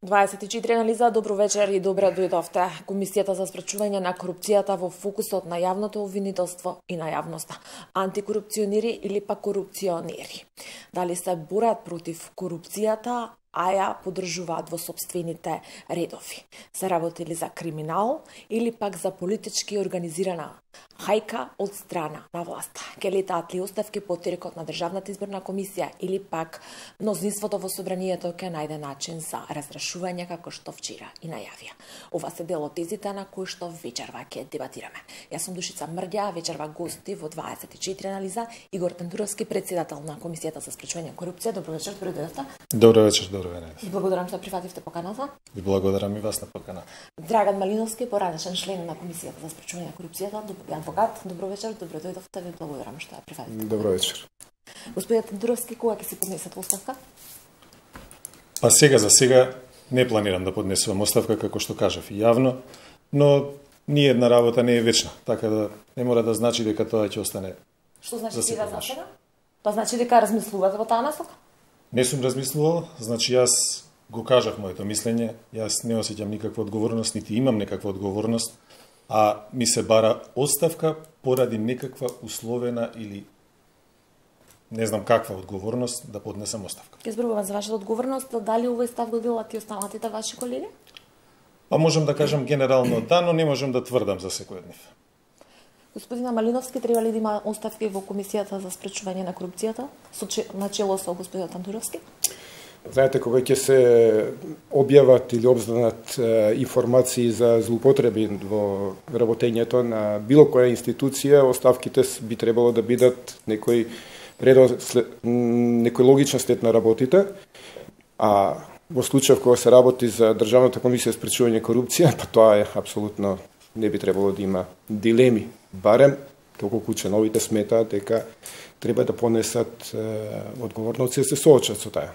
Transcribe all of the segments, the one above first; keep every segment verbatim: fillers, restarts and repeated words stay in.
дваесет и четири анализа, добро вечер и добре дојдовте. Комисијата за спречување на корупцијата во фокусот на јавното обвинителство и на јавноста. Антикорупционери или пак корупционери. Дали се борат против корупцијата, а ја поддржуваат во сопствените редови. Се работили за криминал или пак за политички организирана хајка од страна на власта. Ке летаат ли оставки по терекот на Државната изборна комисија или пак мнозинството во собранието ќе најде начин за разрешување како што вчера и најавија. Ова се дел од тезите на кои што вечерва ќе дебатираме. Јас сум Душица Мрѓа, вечерва гости во дваесет и четири анализа, Игор Тандуровски, председател на Комисијата за спречување на корупција. Добро вечер, добро дојдовте. Добро вечер, добро вечер. Благодарам што прифативте поканата. И благодарам и вас на покана. Драган Малиновски, поранешен член на Комисијата за спречување на корупцијата, адвокат. Добро вечер, добро дојдовте, ви благодарам што ја прифативте. Добро вечер. Господин Тандуровски, кога ќе се поднесете оставка? Па сега за сега не планирам да поднесувам оставка, како што кажав и јавно, но ни една работа не е вечна, така да не мора да значи дека тоа ќе остане. Што значи сега за сега? Тоа значи дека размислувате во таа насока? Не сум размислувал, значи јас го кажав моето мислење, јас не осеќам никаква одговорност, нити имам некаква одговорност, а ми се бара оставка поради некаква условена или не знам каква одговорност да поднесам оставка. Ќе зборувам за вашата одговорност, дали овој став го делат и останатите ваши колеги? Па можам да кажам генерално да, но не можам да тврдам за секој од нив. Господина Малиновски, треба ли да има оставки во Комисијата за спречување на корупцијата, на чело со господин Тандуровски? Знаете, кога ќе се објават или обзнанат информации за злоупотреби во работењето на било која институција, оставките би требало да бидат некој редослед, некој логичен след на работите, а во случај кога се работи за Државната комисија за спречување корупција, па тоа е апсолутно не би требало да има дилеми. Барем, доколку членовите сметаат дека треба да понесат одговорност и да се соочат со таа.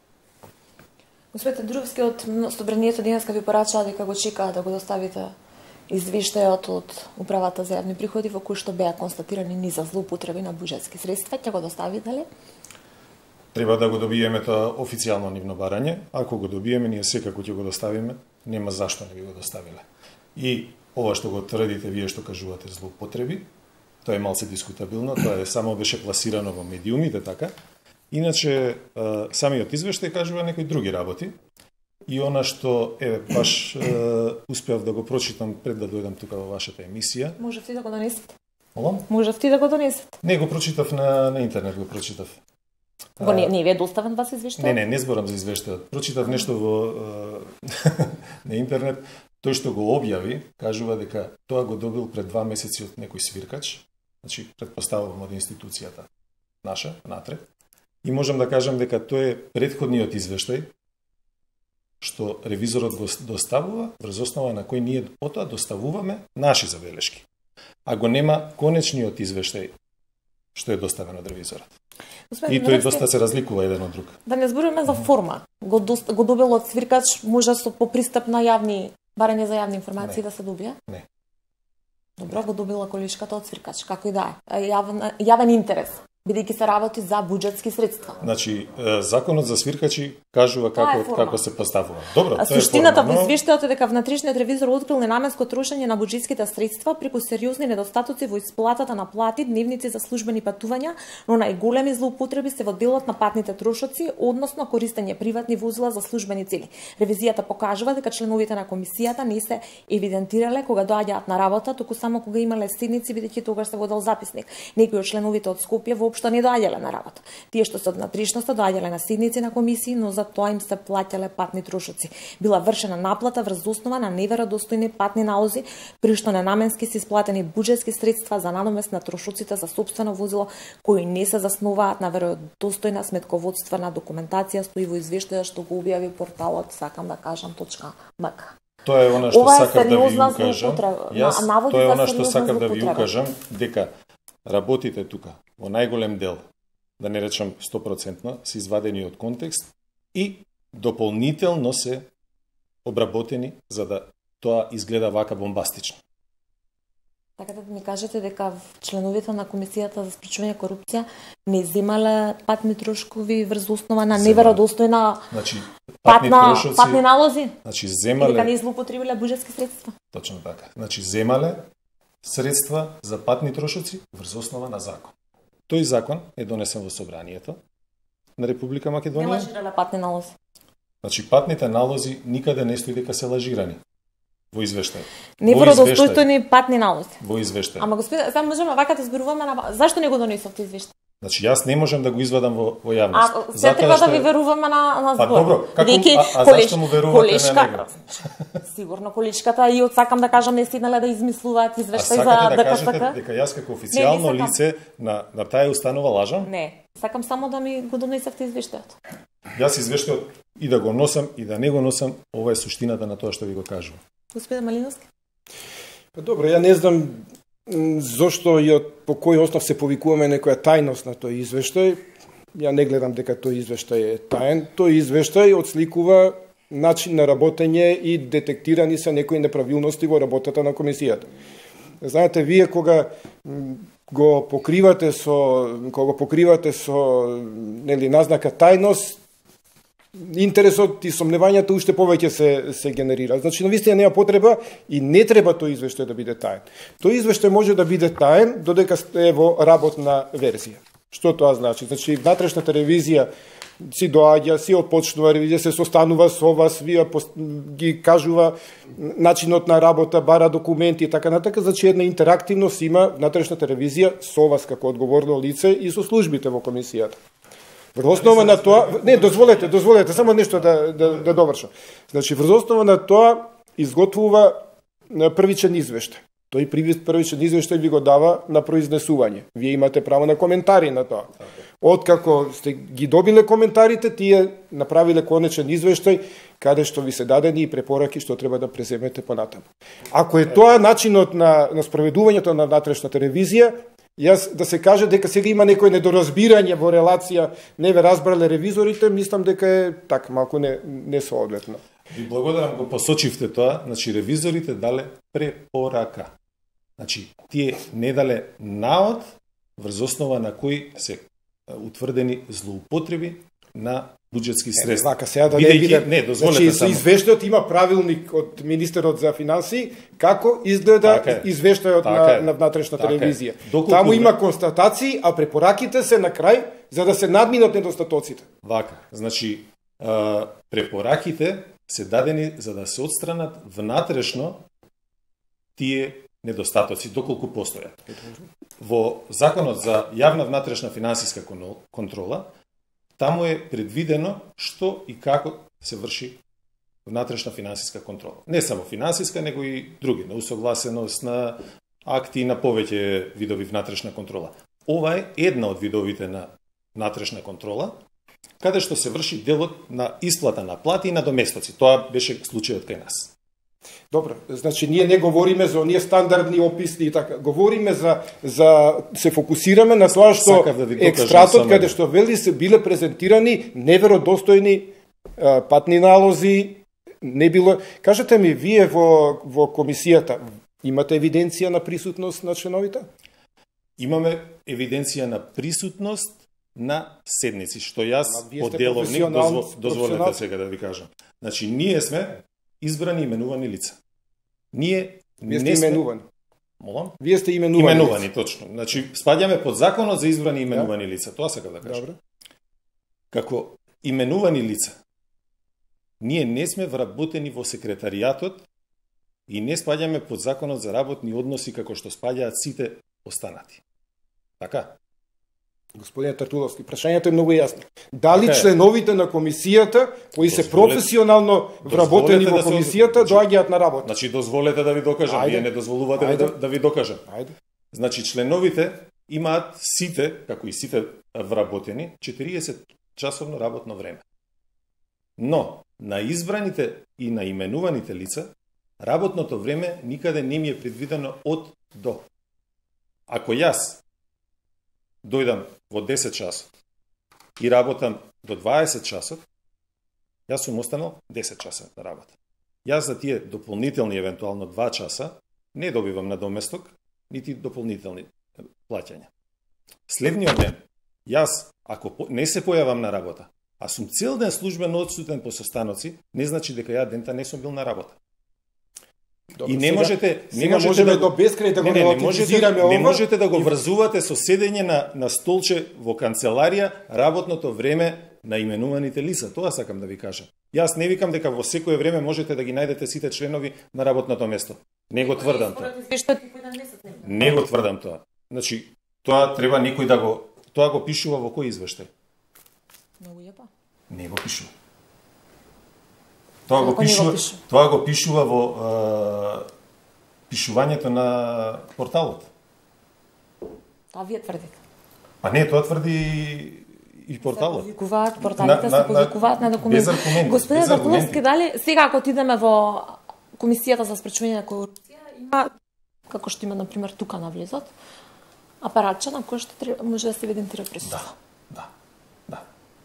Господин Тандуровски, од собранието денеска ви порачаа дека го чекаа да го доставите извештајот од Управата за јавни приходи во кој што беа констатирани низа злоупотреби на буџетски средства. Ќе го доставите ли? Треба да го добиеме тоа официјално нивно барање. Ако го добиеме, ние секако ќе го доставиме. Нема зашто не би го доставиле. И ова што го тврдите вие што кажувате злоупотреби, тоа е малце дискутабилно, тоа е само беше пласирано во медиумите, така. Иначе, самиот извештај кажува некои други работи. И она што, еве, баш е, успеав да го прочитам пред да дојдам тука во вашата емисија. Можевте да го донесете? Молам? Можевте да го донесете? Не, го прочитав на, на интернет, го прочитав. Го не, не ви е доставен вас извештај? Не, не, не зборам за извештајот. Прочитав нешто во на интернет. Тој што го објави, кажува дека тоа го добил пред два месеци од некој свиркач, значи предпоставувам од институцијата наша, натре. И можам да кажам дека тоа е претходниот извештај што ревизорот го доставува, врз основа на кој ние потоа доставуваме наши забелешки. А го нема конечниот извештај што е доставен од ревизорот. Господин и тој доста се разликува еден од друг. Да не зборуваме за форма. Го, дост, го добил од свиркач, може со по пристап на јавни барање за јавни информации не. Да се добија? Не. Добро, го добила колешката од свиркач, како и да е. Јавен, јавен интерес, бидејќи се работи за буџетски средства. Значи, законот за свиркачи кажува како како се поставува. Добро, тоа е суштината форма, во извештајот е дека внатрешниот ревизор открил ненаменско трошење на буџетските средства преку сериозни недостатоци во исплатата на плати, дневници за службени патувања, но најголеми злоупотреби се во делот на патните трошоци, односно користење приватни возила за службени цели. Ревизијата покажува дека членовите на комисијата не се евидентирале кога доаѓаат на работа, туку само кога имале седници, бидејќи тогаш се водел записник. Некои од членовите од Скопје воопшто не доаѓале на работа. Тие што се од внатрешноста доаѓале на седници на комисии, но за тоа им се плаќале патни трошоци. Била вршена наплата врз основа на неверодостојни патни налози, при што ненаменски се исплатени буџетски средства за надомест на трошоците за сопствено возило, кои не се заснуваат на веродостојна сметководствена документација, стои во извештајот што го објави порталот, сакам да кажам .мк. Тоа е она што Ова сакав да ви укажам. Јас, тоа е она што сакав да ви укажам, дека работите тука во најголем дел, да не речам сто проценти, се извадени од контекст и дополнително се обработени за да тоа изгледа вака бомбастично. Сакате да ми кажете дека членовите на Комисијата за спречување корупција не земале патни трошкови врз основа на неверодостојна значи, патни патна, трошоци, патни налози? Значи, земале... Дека не злоупотребиле буџетски средства? Точно така. Значи, земале средства за патни трошоци врз основа на закон. Тој закон е донесен во собранието на Република Македонија. Не лажирале патни налози. Значи, патните налози никаде не стои дека се лажирани. Во извештај. Неверодостојни патни налози. Во извештај. Ама господи, сега можеме вака да зборуваме на зашто не го донесовте извештај? Значи јас не можам да го извадам во, во јавност. А се треба да ви веруваме на на збор. Па добро, како а, а колеш, зашто му верувате колешка, на него? Сигурно колешката и од сакам да кажам не седнале да измислуваат извештај за да ДКСК. Кажете дека јас како официјално не, лице на на таа установа лажам? Не, сакам само да ми го донесете извештајот. Јас извештајот и да го носам и да не го носам, ова е суштината на тоа што ви го кажувам. Господин Малиновски? Добро, ја не знам зошто и по кој основ се повикуваме некоја тајност на тој извештај. Ја не гледам дека тој извештај е таен. Тој извештај отсликува начин на работење и детектирани се некои неправилности во работата на комисијата. Знаете, вие кога го покривате со кога го покривате со нели назнака тајност, интересот и сомневањата уште повеќе се се генерира. Значи, навистина нема потреба и не треба тој извештај да биде таен. Тој извештај може да биде таен додека е во работна верзија. Што тоа значи? Значи, внатрешната ревизија си доаѓа, си отпочнува ревизија, се состанува со вас, вие ги кажува начинот на работа, бара документи и така натака, значи една интерактивност има внатрешната ревизија со вас како одговорно лице и со службите во комисијата. Врз основа на тоа, не, дозволете, дозволете, само нешто да, да, да довршам. Значи, врз основа на тоа изготвува првичен извештај. Тој првичен извештај ви го дава на произнесување. Вие имате право на коментари на тоа. Откако сте ги добиле коментарите, тие направиле конечен извештај, каде што ви се дадени и препораки што треба да преземете понатаму. Ако е тоа начинот на, на спроведувањето на внатрешната ревизија, јас да се каже дека сега има некој недоразбирање во релација, не ве разбрале ревизорите, мислам дека е така малку не не соодветно. Ви благодарам, го посочивте тоа, значи ревизорите дале препорака. Значи тие не дале наод врз основа на кои се утврдени злоупотреби на буџетски средства. Вака сега да не биде. Не, дозволете значи, само. Извештајот има правилник од министерот за финансии како изгледа така извештајот на, на внатрешната така ревизија. Доколку таму има констатации, а препораките се на крај за да се надминат недостатоците. Вака, значи а, препораките се дадени за да се отстранат внатрешно тие недостатоци доколку постојат. Во Законот за јавна внатрешна финансиска контрола таму е предвидено што и како се врши внатрешна финансиска контрола. Не само финансиска, него и други, на усогласеност, на акти, на повеќе видови внатрешна контрола. Ова е една од видовите на внатрешна контрола, каде што се врши делот на исплата на плати и на доместоци. Тоа беше случајот кај нас. Добро, значи ние не говориме за оние стандардни описни и така. Говориме за за се фокусираме на тоа што да екстратот каде што вели се биле презентирани неверодостојни а, патни налози, не било. Кажете ми, вие во во комисијата имате евиденција на присутност на членовите? Имаме евиденција на присутност на седници, што јас по деловник дозвол, дозволете сега да ви кажам. Значи ние сме избрани именувани лица. Ние Вие сте не сме... именувани. Молам? Вие сте именувани. Именувани, лица. Точно. Значи спаѓаме под законот за избрани именувани да. лица. Тоа сакам да кажам. Добре. Како именувани лица, ние не сме вработени во секретаријатот и не спаѓаме под законот за работни односи како што спаѓаат сите останати. Така? Господин Тартуловски, прашањето е многу јасно. Дали членовите на комисијата, кои се професионално вработени во комисијата, доаѓаат на работа? Значи, дозволете да ви докажам, вие не дозволувате да, да ви докажам. Ајде. Значи, членовите имаат сите, како и сите вработени, четириесет часовно работно време. Но, на избраните и на именуваните лица, работното време никаде не ми е предвидено од до. Ако јас дојдам во десет часот и работам до дваесет часот, јас сум останал десет часа на работа. Јас за тие дополнителни евентуално два часа не добивам надоместок, нити дополнителни плаќања. Следниот ден, јас, ако не се појавам на работа, а сум цел ден службено одсутен по состаноци, не значи дека ја дента не сум бил на работа. Добро, и не сега, можете, не сега можете можеме да до бескрај да го не, не, не можете, ова. не можете да го врзувате со седење на на столче во канцеларија работното време на именуваните лица. Тоа сакам да ви кажам. Јас не викам дека во секое време можете да ги најдете сите членови на работното место. Не го тврдам тоа. Не го тврдам тоа. Значи, тоа треба никој да го тоа го пишува во кој извештај? Многу јапа. Не го пишува. Тоа го пишува, тоа го пишува во е, пишувањето на порталот. Тоа вие тврдите. Па не, тоа тврди и порталот. Се повикуваат, порталите се повикуваат на документи. Без аргументи. Господин без Бартоловски, дали сега ако отидеме во Комисијата за спречување на корупција, има, како што има, например, тука на влезот, апаратче на кој што треба, може да се евидентира присуство. Да, да, да.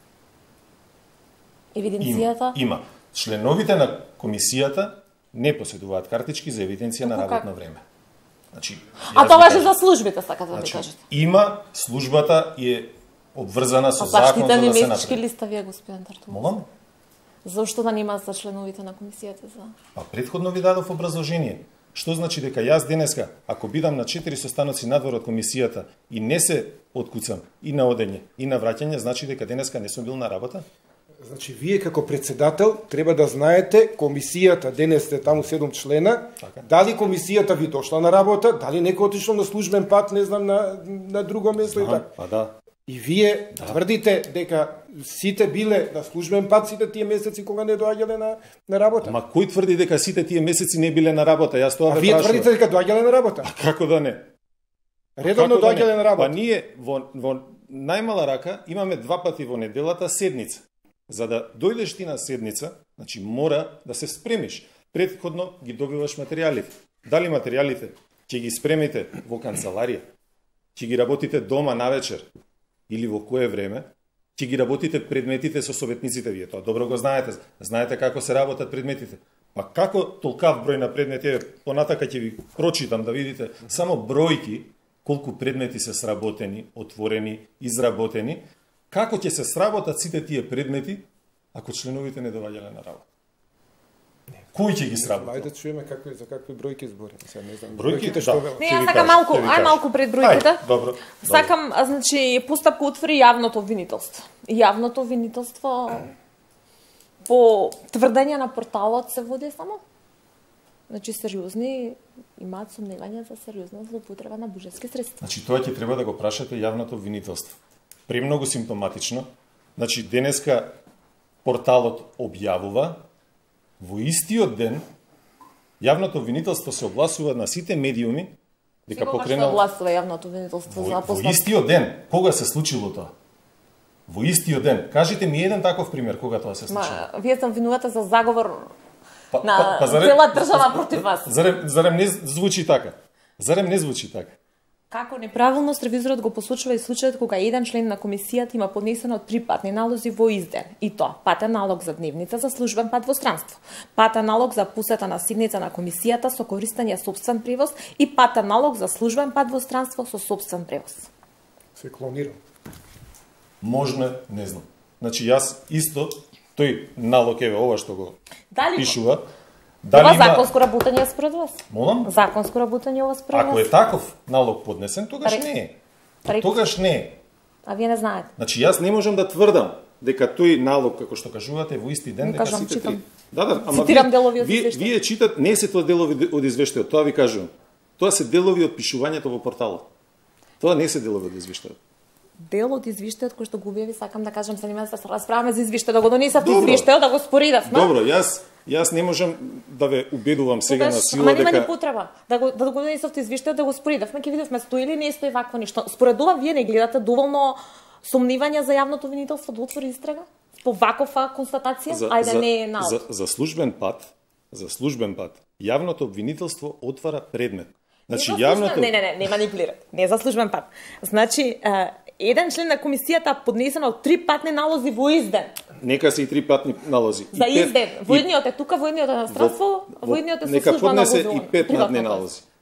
Евиденцијата? Има, има. Членовите на комисијата не поседуваат картички за евиденција на работно време. Значи, а тоа важи за службите, сакате да ми значи, кажете? Има, службата е обврзана со закон за да се месечки направи. листа вие, господин Тартуловски? Молам? Зошто да нема за членовите на комисијата за? Па претходно ви дадов образложение. Што значи дека јас денеска, ако бидам на четири состаноци надвор од комисијата и не се откуцам и на одење и на враќање, значи дека денеска не сум бил на работа? Значи, вие како председател треба да знаете комисијата, денес сте таму седум члена, така. Дали комисијата ви дошла на работа, дали некој отишол на службен пат, не знам, на, на друго место и така. Па да. И вие да. тврдите дека сите биле на службен пат сите тие месеци кога не доаѓале на, на работа. Ма кој тврди дека сите тие месеци не биле на работа? Јас тоа а вие прашувам. тврдите дека доаѓале на работа? А како да не? Редовно да доаѓале на работа. Па ние во, во најмала рака имаме два пати во неделата седница. За да дојдеш ти на седница, значи мора да се спремиш. Претходно ги добиваш материјалите. Дали материјалите ќе ги спремите во канцеларија, ќе ги работите дома навечер или во кое време, ќе ги работите предметите со советниците, вие тоа добро го знаете. Знаете како се работат предметите. Па како толкав број на предмети, понатака ќе ви прочитам да видите само бројки колку предмети се сработени, отворени, изработени. Како ќе се сработат сите тие предмети ако членовите не доаѓале на работа? Кој ќе ги сработи? Ајде да чуеме какви за какви бројки зборим. Сега не знам. Бројките што да. Не, ја сакам малку, ај малку пред бројките. Ај, добро. Сакам, а, значи, постапка утвори јавното обвинителство. Јавното обвинителство по тврдење на порталот се води само. Значи сериозни имаат сомневања за сериозна злоупотреба на буџетски средства. Значи тоа ќе треба да го прашате јавното обвинителство. Премногу симптоматично. Значи денеска порталот објавува во истиот ден јавното обвинителство се огласува на сите медиуми дека покренал Кога се огласува јавното обвинителство во, за постапка? Во истиот ден. Кога се случило тоа? Во истиот ден. Кажете ми еден таков пример кога тоа се случило. Ма, вие сте обвинувате за заговор па, на па, па, зарем, цела држава против вас. Зарем, зарем не звучи така? Зарем не звучи така? Како неправилност ревизорот го посочува и случајот кога еден член на комисијата има поднесено три патни налози во изден. И тоа, патен налог за дневница за службен пат во странство, патен налог за посета на седница на комисијата со користење сопствен превоз и патен налог за службен пат во странство со сопствен превоз. Се клонирам. Можно, не знам. Значи јас исто тој налог еве ова што го Дали пишува. Дали ова има... законско работење според вас? Молам? Законско работење ова според вас? Ако е таков налог поднесен, тогаш Ре... не е. Ре... Тогаш не е. А вие не знаете. Значи јас не можам да тврдам дека тој налог, како што кажувате, во исти ден, не дека кажам, сите читам. три. Да, да, ама цитирам вие, делови од вие, вие читат, не се тоа делови од извештајот, тоа ви кажувам. Тоа се делови од пишувањето во порталот. Тоа не се делови од извештајот. Дел од извештајот кој што го објави, сакам да кажам, се нема да се расправаме за извештај, да го донесав извештајот, да го споредавме. Добро, јас јас не можам да ве убедувам сега Тогаш, на сила ама нема дека ни потреба да го да го донесовте извештајот, да го споредавме, ќе видевме стои или не стои вакво нешто. Според ова вие не гледате доволно сомнивања за јавното обвинителство да отвори истрага по вакова констатација, за, ајде за, не е налог. За, за службен пат, за службен пат, јавното обвинителство отвара предмет. Значи не јавното Не, не, не, не манипулирате. Не за службен пат. Значи, а, еден член на комисијата поднесено три патни налози во изден. Нека се и три патни налози. За и пет, изден. Во едниот е тука, во едниот е на странство, во едниот е со служба на возување. Нека поднесе и пет надни налози.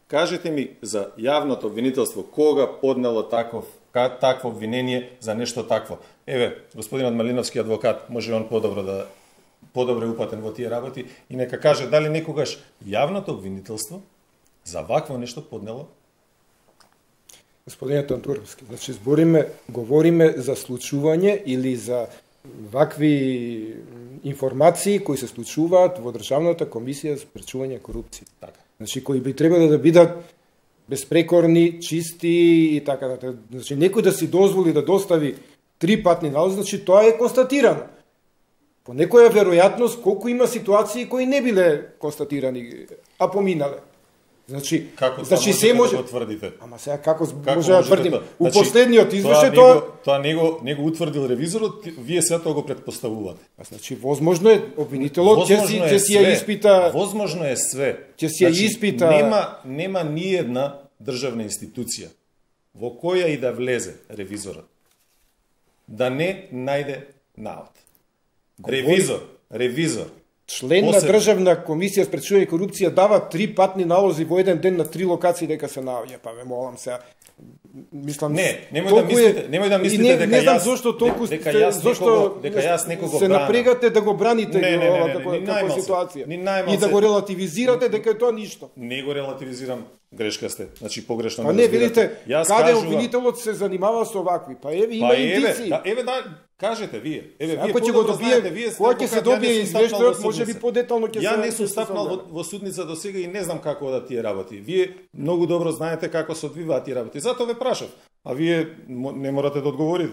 кажете ми за јавното обвинителство, кога поднело таков, такво обвинение за нешто такво. Еве, господинот Малиновски адвокат, може он подобро да подобро упатен во тие работи и нека каже дали некогаш јавното обвинителство за вакво нешто поднело. Господинот Антуровски, значи збориме, говориме за случување или за вакви информации кои се случуваат во Државната комисија за спречување корупција. Така. Значи кои би требало да бидат безпрекорни, чисти и така натаму. Значи некој да си дозволи да достави три патни налози, значи тоа е констатирано. По некоја веројатност колку има ситуации кои не биле констатирани, а поминале. Значи, како значи се може да го тврдите? Ама сега како, како може да тврдим? У значи, последниот извештај тоа тоа тоа него него утврдил ревизорот, вие сега тоа го претпоставувате. А значи возможно е обвинителот ќе си ќе си ја испита. Возможно е све. Ќе си ја значи, испита. Нема нема ни една државна институција во која и да влезе ревизорот да не најде наод. Ревизор, ревизор. Член на Државна комисија спречување корупција дава три патни налози во еден ден на три локации дека се наоѓа, па ме молам сега. Мислам, не, немој да мислите, немој да мислите не, дека не знам јас зошто толку дека јас зошто некого, дека јас некого се брана. напрегате да го браните не, не, не, ова не, како не, како ситуација. Ни И да го релативизирате дека е тоа ништо. Не го релативизирам, грешка сте. Значи погрешно па ме не видите, јас каде кажувам... обвинителот се занимава со вакви. Па еве има па индици. Да, еве да кажете вие. Еве вие ако ќе го добие, кога ќе се добие извештајот, можеби подетално ќе се. Ја не сум стапнал во, во судница до сега и не знам како одат тие работи. Вие многу добро знаете како се одвиваат тие работи. Затоа ве прашав. А вие не морате да одговорите.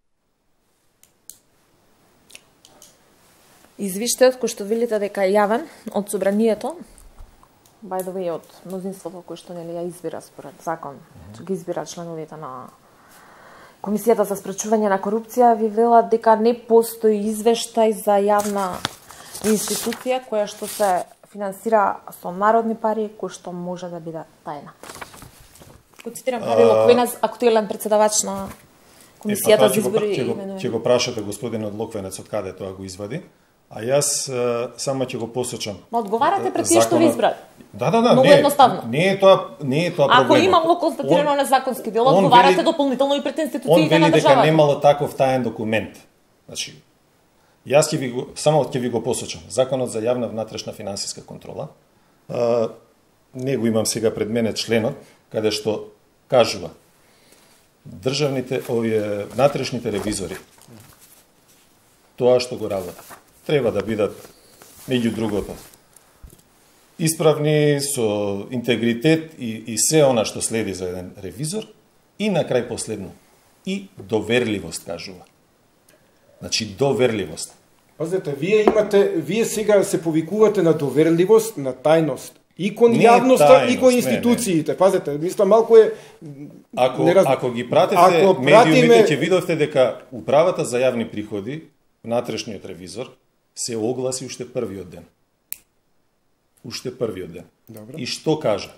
Извештајот кој што велите дека е јавен од собранието, by the way, од мнозинството кој што нели ја избира според закон, што ги избира членовите на Комисијата за спречување на корупција, ви велат дека не постои извештај за јавна институција која што се финансира со народни пари, кој што може да биде тајна. Го цитирам Павел Локвенец, актуелен председавач на Комисијата за избори и именување. Ќе го прашате господинот Локвенец од каде тоа го извади, а јас само ќе го посочам. Ма одговарате пред тие што ви избрали. Да, да, да, Многу не, едноставно. Не е тоа, не е тоа проблемот. Ако имало констатирано он, незаконски дел, одговарате вели, дополнително и пред институциите на државата. Он вели дека немало таков таен документ. Значи, јас ќе ви го, само ќе ви го посочам. Законот за јавна внатрешна финансиска контрола. А, не го имам сега пред мене членот, каде што кажува државните, овие внатрешните ревизори, тоа што го работат, треба да бидат, меѓу другото, исправни, со интегритет и, и се она што следи за еден ревизор, и на крај последно, и доверливост, кажува. Значи, доверливост. Пазете, вие имате, вие сега се повикувате на доверливост, на тајност. И кон јавноста, и кон институциите. Не, не. Пазете, мислам, малку е... Ако, раз... ако ги пратите ако медиумите, пратиме... ќе видовте дека управата за јавни приходи, внатрешниот ревизор, се огласи уште првиот ден. Уште првиот ден. Добро. И што кажа?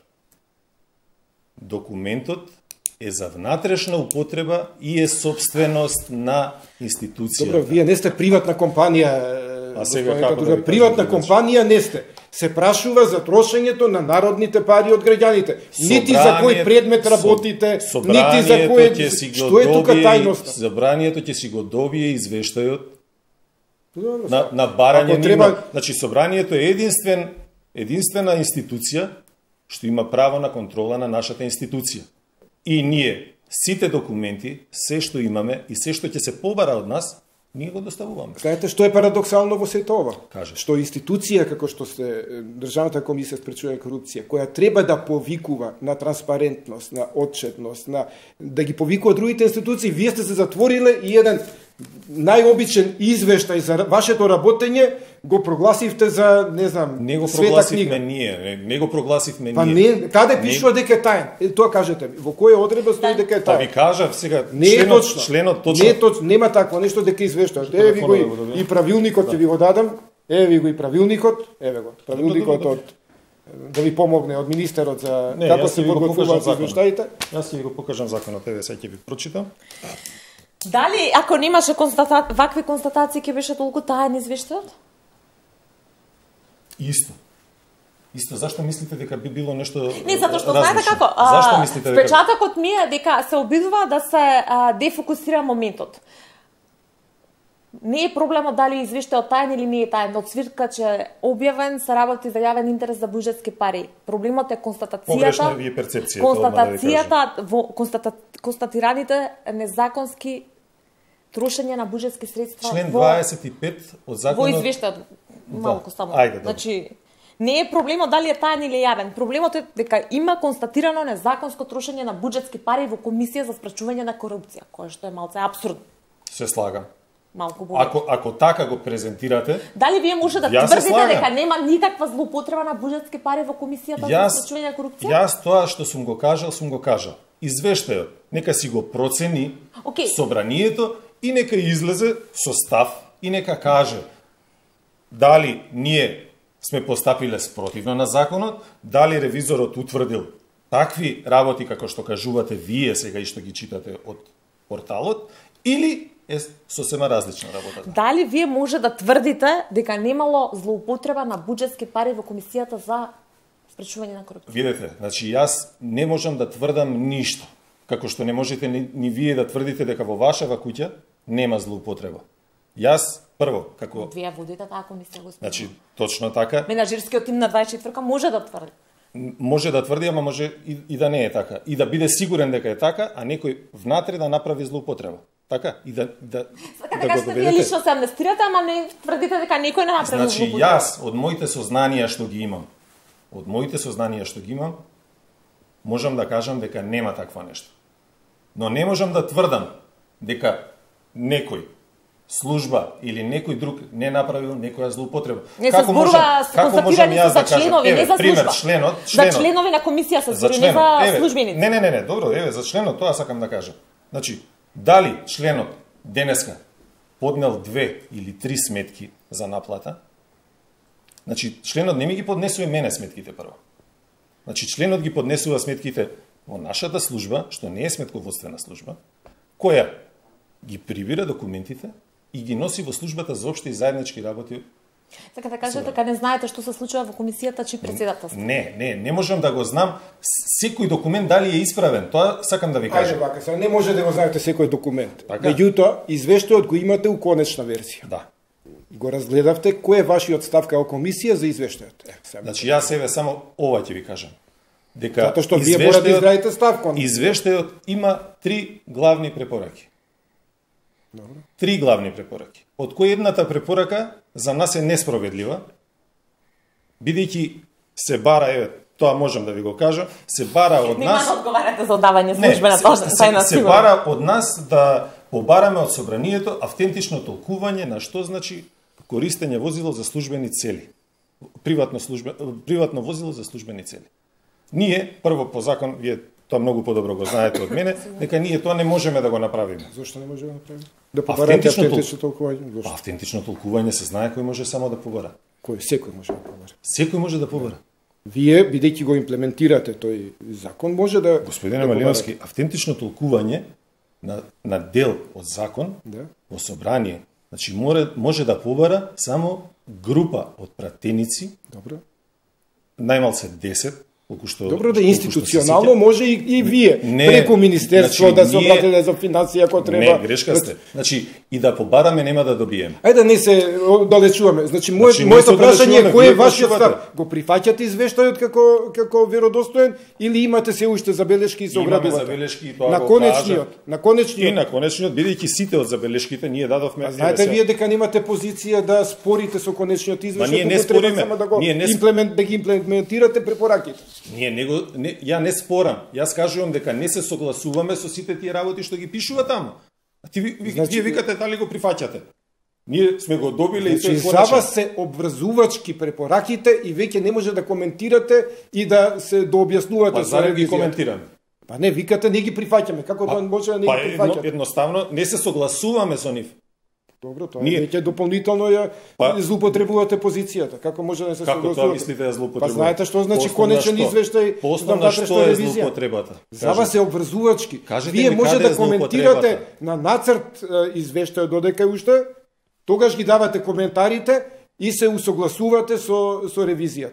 Документот е за внатрешна употреба и е собственост на институцијата. Добро, вие не сте приватна компанија. А сега како да приватна компанија не сте. Се прашува за трошењето на народните пари од граѓаните. Нити за кој предмет работите, нити за кој што е тука тајноста. Собранието ќе си го добие извештајот на на барање треба... Значи собранието е единствен единствена институција што има право на контрола на нашата институција. И ние сите документи, се што имаме и се што ќе се побара од нас, ние го доставуваме. Знаете што е парадоксално во сето ова? Каже. Што институција како што се Државната комисија за спречување корупција, која треба да повикува на транспарентност, на отчетност, на да ги повикува другите институции, вие сте се затвориле и еден најобичен извештај за вашето работење го прогласивте за, не знам, не го света книга. Ние, не, не го прогласивме па ние. Не, каде пишува дека е таен? Е, тоа кажете ми. Во која одредба стои дека е таен? Па ви кажав сега, не е членот, точно. членот точно. Не е точно, нема такво нешто дека извештаат. Еве ви го и, и правилникот ќе ви го дадам. Еве ви го и правилникот, еве го. Правилникот од да ви помогне од министерот за не, како се подготвуваат извештаите. Јас ќе ви го покажам законот, еве сега ќе ви прочитам. Дали ако немаше констата... вакви констатации ќе беше толку таен извештајот? Исто. Исто, зашто мислите дека би било нешто Не, затоа што различно? знаете како, Зашто мислите дека впечатокот ми е дека се обидува да се а, дефокусира моментот. Не е проблемот дали извештајот тајен или не е тајен, од свиркач е објавен, се работи за јавен интерес за буџетски пари. Проблемот е констатацијата. Погрешна ви е перцепцијата. Констатацијата, во, констата, констатираните незаконски трошење на буџетски средства. Член во, дваесет и пет од законот. Во извештајот малку само. Ајде, добро. Значи, не е проблемот дали е тајен или јавен. Проблемот е дека има констатирано незаконско трошење на буџетски пари во Комисија за спречување на корупција, кое што е малце апсурдно. Се слагам. Малку боле. Ако ако така го презентирате, дали вие може да тврдите дека нема никаква злоупотреба на буџетски пари во Комисијата јас, за спречување на корупција? Јас тоа што сум го кажал, сум го кажал. Извештајот нека си го процени okay. собранието и нека излезе со став и нека каже дали ние сме постапиле спротивно на законот, дали ревизорот утврдил такви работи како што кажувате вие сега и што ги читате од порталот, или е сосема различна работата. Дали вие може да тврдите дека немало злоупотреба на буџетски пари во Комисијата за спречување на корупција? Видете, значи јас не можам да тврдам ништо, како што не можете ни, ни вие да тврдите дека во вашава куќа нема злоупотреба. Јас прво како вие водите таа комисија, господин. Значи точно така. Менаџерскиот тим на дваесет и четвртка може да тврди. Може да тврди, ама може и, и да не е така. И да биде сигурен дека е така, а некој внатре да направи злоупотреба. Така? И да, да, Сака, да така го што доведете. вие лично се амнестирате, ама не тврдите дека некој не направи Значи, злоупотреба. јас, од моите сознанија што ги имам, од моите сознанија што ги имам, можам да кажам дека нема такво нешто. Но не можам да тврдам дека некој служба или некој друг не направил некоја злоупотреба. Не се зборува со констатирани за да членови, еве, не за пример, служба. членот, членот, за членови на комисија се за збори, не за еве, службеници. Не, не, не, не, добро, еве, за членот тоа сакам да кажам. Значи, дали членот денеска поднел две или три сметки за наплата, значи, членот не ми ги поднесува мене сметките прво. Значи, членот ги поднесува сметките во нашата служба, што не е сметководствена служба, која ги прибира документите и ги носи во службата за општи и заеднички работи. Така да кажете дека не знаете што се случува во комисијата чи председателство. Не, не, не можам да го знам секој документ дали е исправен. Тоа сакам да ви кажам. Ајде вака, сега не може да го знаете секој документ. Така? Меѓутоа, извештајот го имате у конечна версија. Да. Го разгледавте, кој е вашиот став како комисија за извештајот? Е, сега... Значи јас еве само ова ќе ви кажам. Дека Затоа што вие мора да изградите став кон. Извештајот има три главни препораки. Добро. Три главни препораки. Од кој едната препорака за нас е несправедлива, бидејќи се бара, еве, тоа можам да ви го кажам, се бара од Нема нас... да одговарате за одавање службена тајна се, се бара од нас да побараме од собранието автентично толкување на што значи користење возило за службени цели. Приватно, службе, приватно возило за службени цели. Ние, прво по закон, вие тоа многу подобро го знаете од мене, дека ние тоа не можеме да го направиме. Зошто не можеме да направиме? Да побарате автентично толкување? Па автентично толкување се знае кој може само да побара. Кој секој може да побара. Секој може да побара. Вие, бидејќи го имплементирате тој закон, може да... Господине да Малиновски, автентично толкување на, на дел од закон да. во собрание, значи може, може да побара само група од пратеници, Добро. најмалце десет, колку што... Добро, да институционално може и, и вие, не, преку Министерство, значи, да се обратите за финансија ако треба. Не, грешка сте. Значи, и да побараме нема да добиеме. Ајде да не се далечуваме. Значи, мој, значи моето прашање е кој е вашиот почувате? став? Го прифаќате извештајот како како веродостоен или имате се уште забелешки и се оградувате? Имаме забелешки и тоа на го конечниот, кажа. на конечниот. И на конечниот, бидејќи сите од забелешките ние дадовме. А знаете вие дека немате позиција да спорите со конечниот извештај, ние не треба спориме. само да го Ние не... имплемент, да ги имплементирате препораките. Ние него не, ја не спорам. Јас кажувам дека не се согласуваме со сите тие работи што ги пишува таму. А ти ви, значи, вие викате дали го прифаќате. Ние сме го добиле значи, и тој за вас се обврзувачки препораките и веќе не може да коментирате и да се да објаснувате па, за за ги ревизија. коментираме. Па не, викате не ги прифаќаме. Како па, тоа може да не па, ги едно, прифаќате? едноставно не се согласуваме со нив. Добро, тоа Ние... веќе дополнително ја па, злоупотребувате позицијата. Како може да не се како согласувате? Како тоа мислите да злоупотребувате? Па знаете што значи конечен извештај за внатрешна е ревизија? злоупотребата? За вас е обврзувачки. Кажете Вие ми може каде е да коментирате на нацрт извештај додека уште, тогаш ги давате коментарите и се усогласувате со со ревизијата.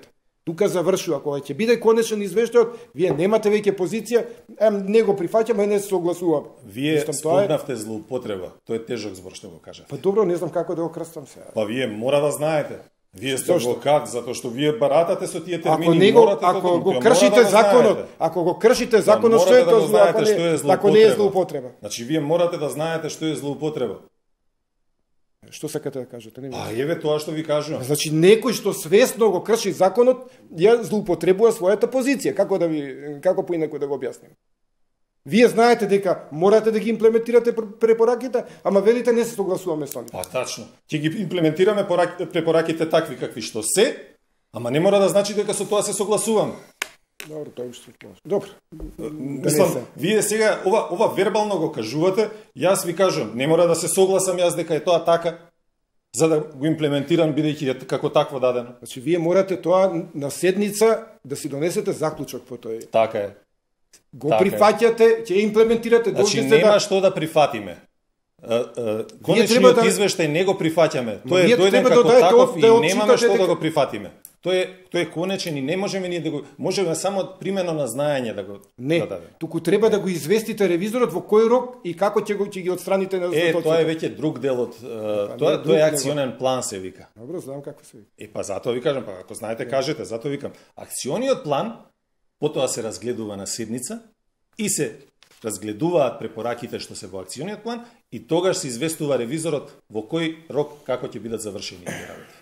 Тука завршува, кога ќе биде конечен извештајот, вие немате веќе позиција, ем не го прифаќаме, не се согласуваме. Вие спомнавте е... злоупотреба. Тоа е тежок збор што го кажете. Па добро, не знам како да го крстам сега. Па вие мора да знаете. Вие сте адвокат, затоа што вие баратате со тие термини, ако него, морате ако да го да кршите да законот, знаете. ако го кршите законот, што е да тоа знаете ако што е не, злоупотреба. ако не е злоупотреба. Значи вие морате да знаете што е злоупотреба. Што сакате да кажете? Не А еве тоа што ви кажувам. Значи некој што свесно го крши законот, ја злоупотребува својата позиција. Како да ви како поинаку да го објасним? Вие знаете дека морате да ги имплементирате препораките, ама велите не се согласуваме со нив. Па тачно. Ќе ги имплементираме препораките такви какви што се, ама не мора да значи дека со тоа се согласуваме. Добро, тоа уште може. Добро. Мислам, вие сега ова ова вербално го кажувате, јас ви кажувам, не мора да се согласам јас дека е тоа така, за да го имплементирам бидејќи е како такво дадено. Значи вие морате тоа на седница да си донесете заклучок по тој. Така е. Го така прифаќате, ќе имплементирате, значи должни нема да... што да прифатиме. Конечниот да... извештај не го прифаќаме. Тој е дојден како да таков да и немаме што дека... да го прифатиме. Тој е тој е конечен и не можеме ние да го можеме само примено на знаење да го не, да дадеме. Туку треба да го известите ревизорот во кој рок и како ќе го ќе ги отстраните на Е, тоа е веќе друг дел од па, тоа тоа е акционен план се вика. Добро, знам како се вика. Е па затоа ви кажам, па ако знаете кажете, затоа викам. Акциониот план потоа се разгледува на седница и се разгледуваат препораките што се во акциониот план и тогаш се известува ревизорот во кој рок како ќе бидат завршени тие работи.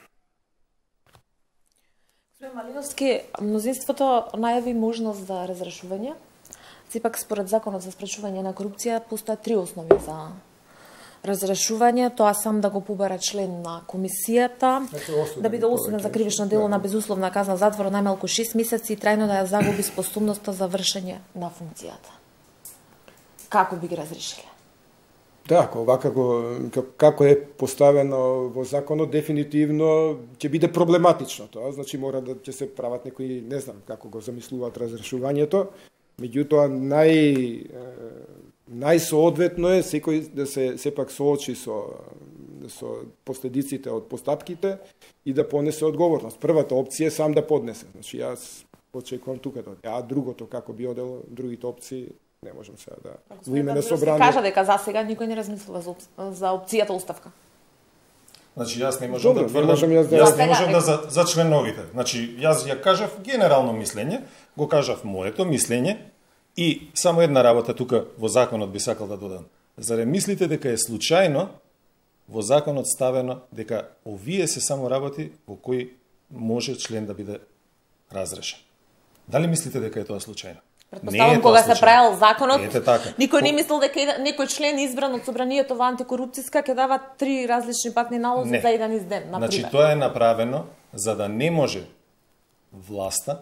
Господин Малиновски, мнозинството најави можност за разрешување. Сепак според законот за спречување на корупција постојат три основи за разрешување, тоа сам да го побара член на комисијата, да биде осуден за кривично дело на безусловна казна затвор најмалку шест месеци и трајно да ја загуби способноста за вршење на функцијата. Како би ги разрешиле? Да, ако вака го, како е поставено во законот, дефинитивно ќе биде проблематично тоа. Значи мора да ќе се прават некои, не знам како го замислуваат разрешувањето, меѓутоа нај најсоодветно е секој да се сепак соочи со со последиците од постапките и да понесе одговорност. Првата опција е сам да поднесе. Значи јас очекувам тука да, а другото како би одело, другите опции не можам сега да во име на собрание. Кажа дека за сега никој не размислува за, за опцијата оставка. Значи јас не можам Добре, да тврдам, можам јас да... јас не можам да за, за членовите. Значи јас ја кажав генерално мислење, го кажав моето мислење и само една работа тука во законот би сакал да додам. Зарем мислите дека е случајно во законот ставено дека овие се само работи во кои може член да биде разрешен? Дали мислите дека е тоа случајно? Предпоставам кога се правел законот, така. Никој не мислел дека некој член избран од собранието во антикорупцијска ќе дава три различни патни налози не. За еден изден, на Значи пример. тоа е направено за да не може власта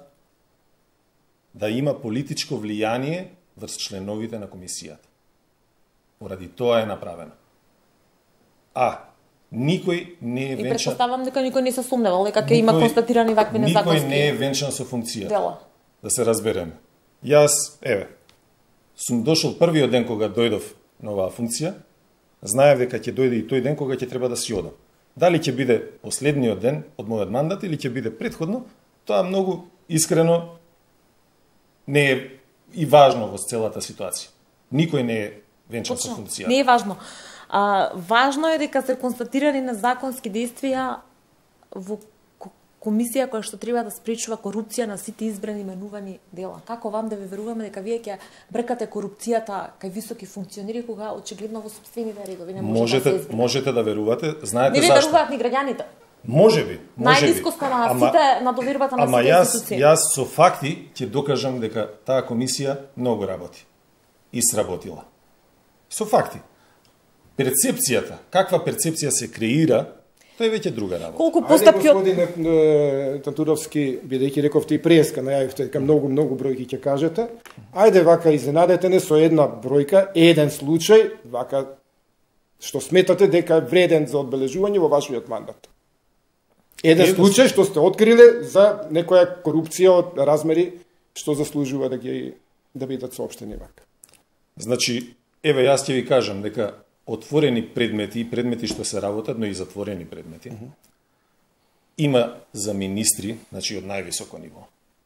да има политичко влијание врз членовите на комисијата. Поради тоа е направено. А никој не е венчан. И предпоставам дека никој не се сумневал дека ќе има констатирани вакви незаконски. Никој не е венчан со функција. Дела. Да се разбереме. Јас, еве, сум дошол првиот ден кога дојдов на оваа функција, знаев дека ќе дојде и тој ден кога ќе треба да си одам. Дали ќе биде последниот ден од мојот мандат или ќе биде претходно, тоа многу искрено не е и важно во целата ситуација. Никој не е венчан со функција. Не е важно. А, важно е дека се констатирани незаконски действија во комисија која што треба да спречува корупција на сите избрани именувани дела. Како вам да ве веруваме дека вие ќе бркате корупцијата кај високи функционери кога очигледно во сопствените редови не може можете, да се избере? Можете да верувате, знаете не зашто? Не ви веруваат ни граѓаните. Може би, може би. Најдискуска на сите на довербата на ама сите јас, институции. Јас со факти ќе докажам дека таа комисија многу работи и сработила. Со факти. Перцепцијата, каква перцепција се креира, тоа е веќе друга работа. Колку постапки од... Ајде, господин Тантуровски, бидејќи рековте и преска, најавивте дека многу, многу бројки ќе кажете, ајде вака изненадете не со една бројка, еден случај, вака, што сметате дека е вреден за одбележување во вашиот мандат. Еден Еден случај што сте откриле за некоја корупција од размери што заслужува да ги да бидат соопштени вака. Значи, еве јас ќе ви кажам дека отворени предмети и предмети што се работат, но и затворени предмети. Uh -huh. има за министри, значи од највисоко ниво.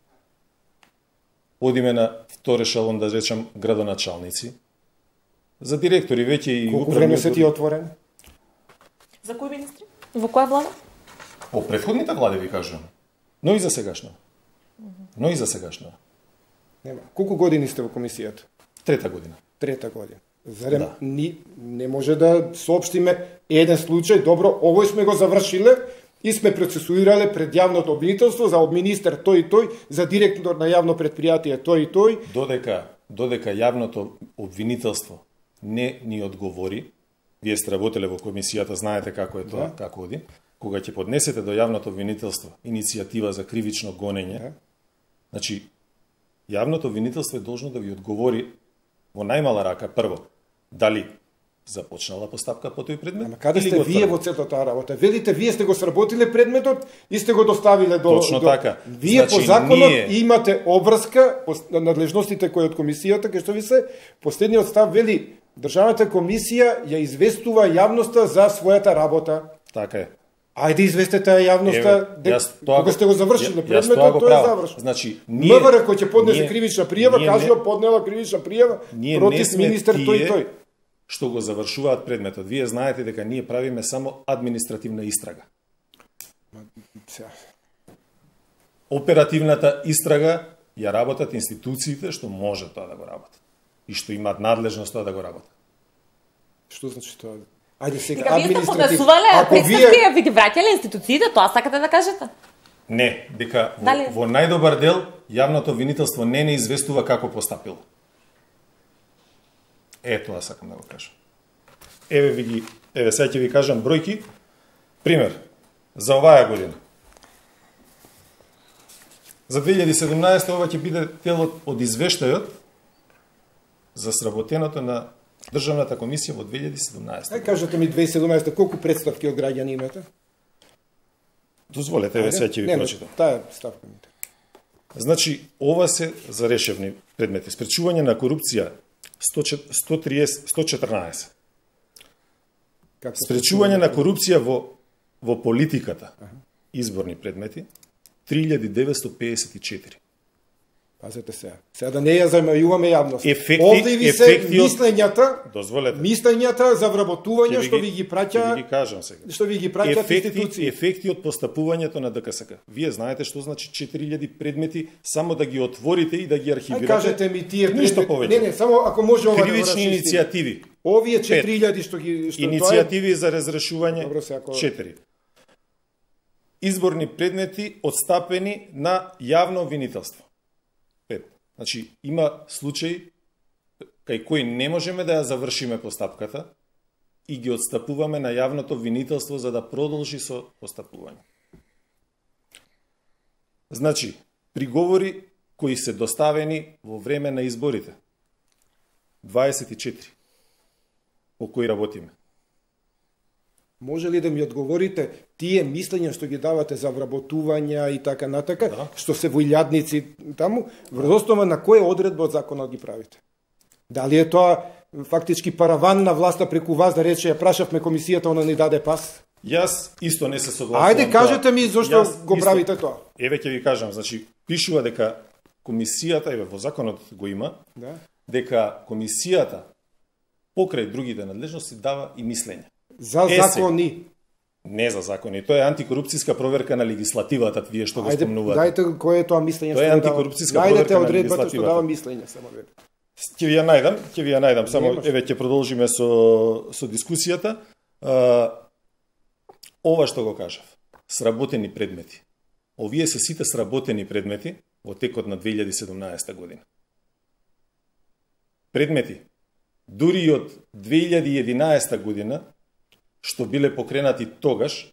Одиме на втор ешелон, да речам, градоначалници. За директори веќе и колку време се ти отворен? За кои министри? Во која влада? По претходните влади ви кажувам. Но и за сегашна. Но и за сегашна. Нема. Колку години сте во комисијата? Трета година. Трета година. Зарем Да. ни не може да соопштиме еден случај, добро, овој сме го завршиле и сме процесуирале пред јавното обвинителство за министер тој и тој, за директор на јавно предпријатие тој и тој. Додека додека јавното обвинителство не ни одговори, вие сте работеле во комисијата, знаете како е тоа, Да. како оди, кога ќе поднесете до јавното обвинителство иницијатива за кривично гонење, Да. значи јавното обвинителство е должно да ви одговори во најмала рака прво дали започнала постапка по тој предмет. Ама каде или сте го вие отфрли. во целата таа работа? Велите, вие сте го сработиле предметот и сте го доставиле до... Точно до... така. Вие Значи, по законот ние- имате обврска, по надлежностите кои од комисијата, кај што ви се, последниот став вели, Државната комисија ја известува јавноста за својата работа. Така е. Ајде известете ја јавноста, Еве, јас тоа кога го- сте го завршиле ја- јас предметот, тоа го тоа е правам. завршено. Значи, ние- МВР кој ќе поднесе ние- кривична пријава, ние кажува не- поднела кривична пријава Ние не против сме министер тој и тие тој. што го завршуваат предметот. Вие знаете дека ние правиме само административна истрага. Сега, Оперативната истрага ја работат институциите што може тоа да го работат и што имаат надлежност тоа да го работат. Што значи тоа? Ајде сега Дека вие сте административ. поднесувале Ако представки вие и ви ги враќале институциите, тоа сакате да кажете? Не, дека во, Дали? во најдобар дел јавното обвинителство не не известува како постапило. Е, тоа сакам да го кажам. Еве ви ги, еве сега ќе ви кажам бројки. Пример, за оваа година. За две илјади и седумнаесета ова ќе биде делот од извештајот за сработеното на Државната комисија во две илјади и седумнаесета. Ај кажете ми две илјади и седумнаесета колку представки од граѓани имате? Дозволете, еве сега ќе ви Не, не, прочитам. таа ставка ми. Значи, ова се за решевни предмети. Спречување на корупција сто триесет, сто четрнаесет. Како Спречување на корупција во во политиката. Изборни предмети три илјади деветсто пеесет и четири. Пазете сега. Сега да не ја замајуваме јавност. Ефекти- Овде ви се ефекти од- мислењата, Дозволете. мислењата за вработување Ќе што ви ги ќе праќа, ви ги кажам сега. што ви ги праќаат Ефекти, институции. ефекти од постапувањето на ДКСК. Вие знаете што значи четири илјади предмети само да ги отворите и да ги Ај архивирате. кажете ми тие Ништо предмети- повеќе. Не, не, само ако може ова да го Кривични расчистиме. иницијативи. Овие четири илјади што ги што тоа е Иницијативи за разрешување Добро, се, ако- четири. Изборни предмети отстапени на јавно обвинителство. пет. Значи, има случаи кај кои не можеме да ја завршиме постапката и ги отстапуваме на јавното обвинителство за да продолжи со постапување. Значи, приговори кои се доставени во време на изборите. дваесет и четири. По кои работиме. Може ли да ми одговорите тие мислења што ги давате за вработувања и така натака, Да. што се во илјадници таму, врз основа на која одредба од законот ги правите? Дали е тоа фактички параван на власта преку вас да рече ја прашавме комисијата, она ни даде пас? Јас исто не се согласувам. Ајде кажете ми зошто Јас го исто- правите тоа? Еве ќе ви кажам, значи пишува дека комисијата, еве во законот го има, Да. дека комисијата покрај другите надлежности дава и мислење. За Е, закони. Не за закони, тоа е антикорупцијска проверка на легислативата, вие што го Ајде, спомнувате. дајте кој е тоа мислење Тоа е што го дава? антикорупцијска Најдете проверка на одредбата што легислативата. дава мислење, само ве. Ќе ви ја најдам, ќе ви ја најдам, само Немаш. еве ќе продолжиме со со дискусијата. А, ова што го кажав, сработени предмети. Овие се сите сработени предмети во текот на две илјади и седумнаесета година. Предмети дури и од две илјади и единаесета година што биле покренати тогаш,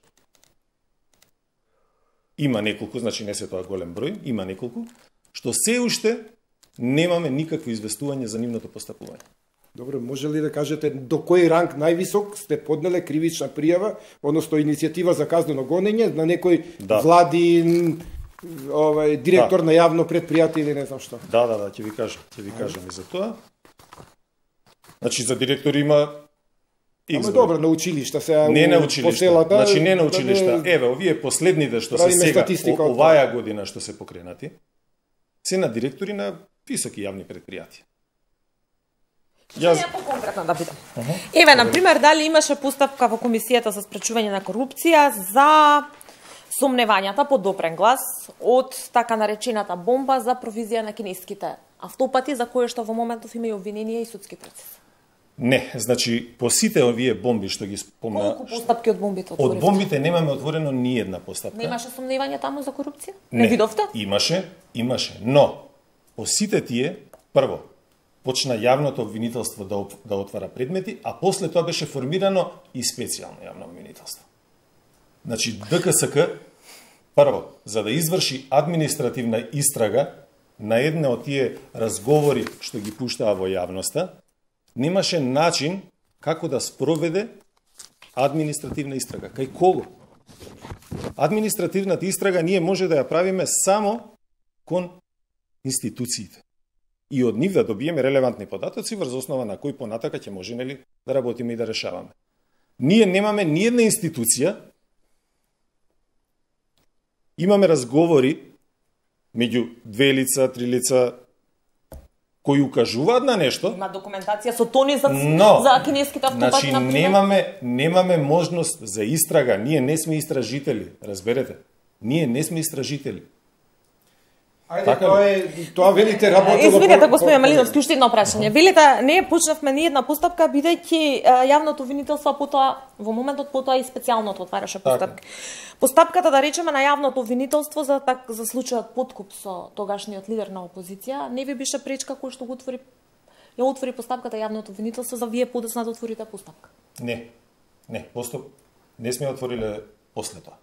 има неколку, значи не се тоа голем број, има неколку, што се уште немаме никакво известување за нивното постапување. Добро, може ли да кажете до кој ранг највисок сте поднеле кривична пријава, односно иницијатива за казнено гонење на некој Да. владин, овај директор Да. на јавно предпријатие или не знам што? Да, да, да, ќе ви кажам, ќе ви кажам и за тоа. Значи за директор има Ама добро, на училишта се не на училишта. По селата, значи не на училишта. Да не... Еве, овие последните што се сега оваја година што се покренати, се на директори на високи јавни предпријатија. Јас конкретно да питам. Uh -huh. Еве, на пример, дали имаше постапка во комисијата за спречување на корупција за сомневањата по допрен глас од така наречената бомба за провизија на кинеските автопати, за кои што во моментов има и обвиненија и судски процес? Не, значи по сите овие бомби што ги спомна. Колку постапки од бомбите отворивте? Од бомбите немаме отворено ни една постапка. Немаше сомневање таму за корупција? Не, не видовте? Имаше, имаше, но по сите тие прво почна јавното обвинителство да, да отвара предмети, а после тоа беше формирано и специјално јавно обвинителство. Значи, Д К С К, прво, за да изврши административна истрага на една од тие разговори што ги пуштаа во јавноста, немаше начин како да спроведе административна истрага. Кај кого? Административната истрага ние може да ја правиме само кон институциите. И од нив да добиеме релевантни податоци врз основа на кои понатака ќе може нели да работиме и да решаваме. Ние немаме ни една институција. Имаме разговори меѓу две лица, три лица кои укажуваат на нешто. Има документација со тони за но, за кинеските автопати, значи, например. немаме немаме можност за истрага. Ние не сме истражители, разберете. Ние не сме истражители. Ајде, така тоа е, тоа велите работело... Извинете, господин Малиновски, уште едно прашање. Велите, не почнавме ни една постапка, бидејќи јавното обвинителство потоа, во моментот потоа и специјалното отвараше постапки. Така. Постапката, да речеме, на јавното обвинителство за, так, за случајот подкуп со тогашниот лидер на опозиција, не ви беше пречка кој што го отвори, ја отвори постапката јавното обвинителство за вие подоцна да отворите постапка? Не, не, поступ не сме отвориле после тоа.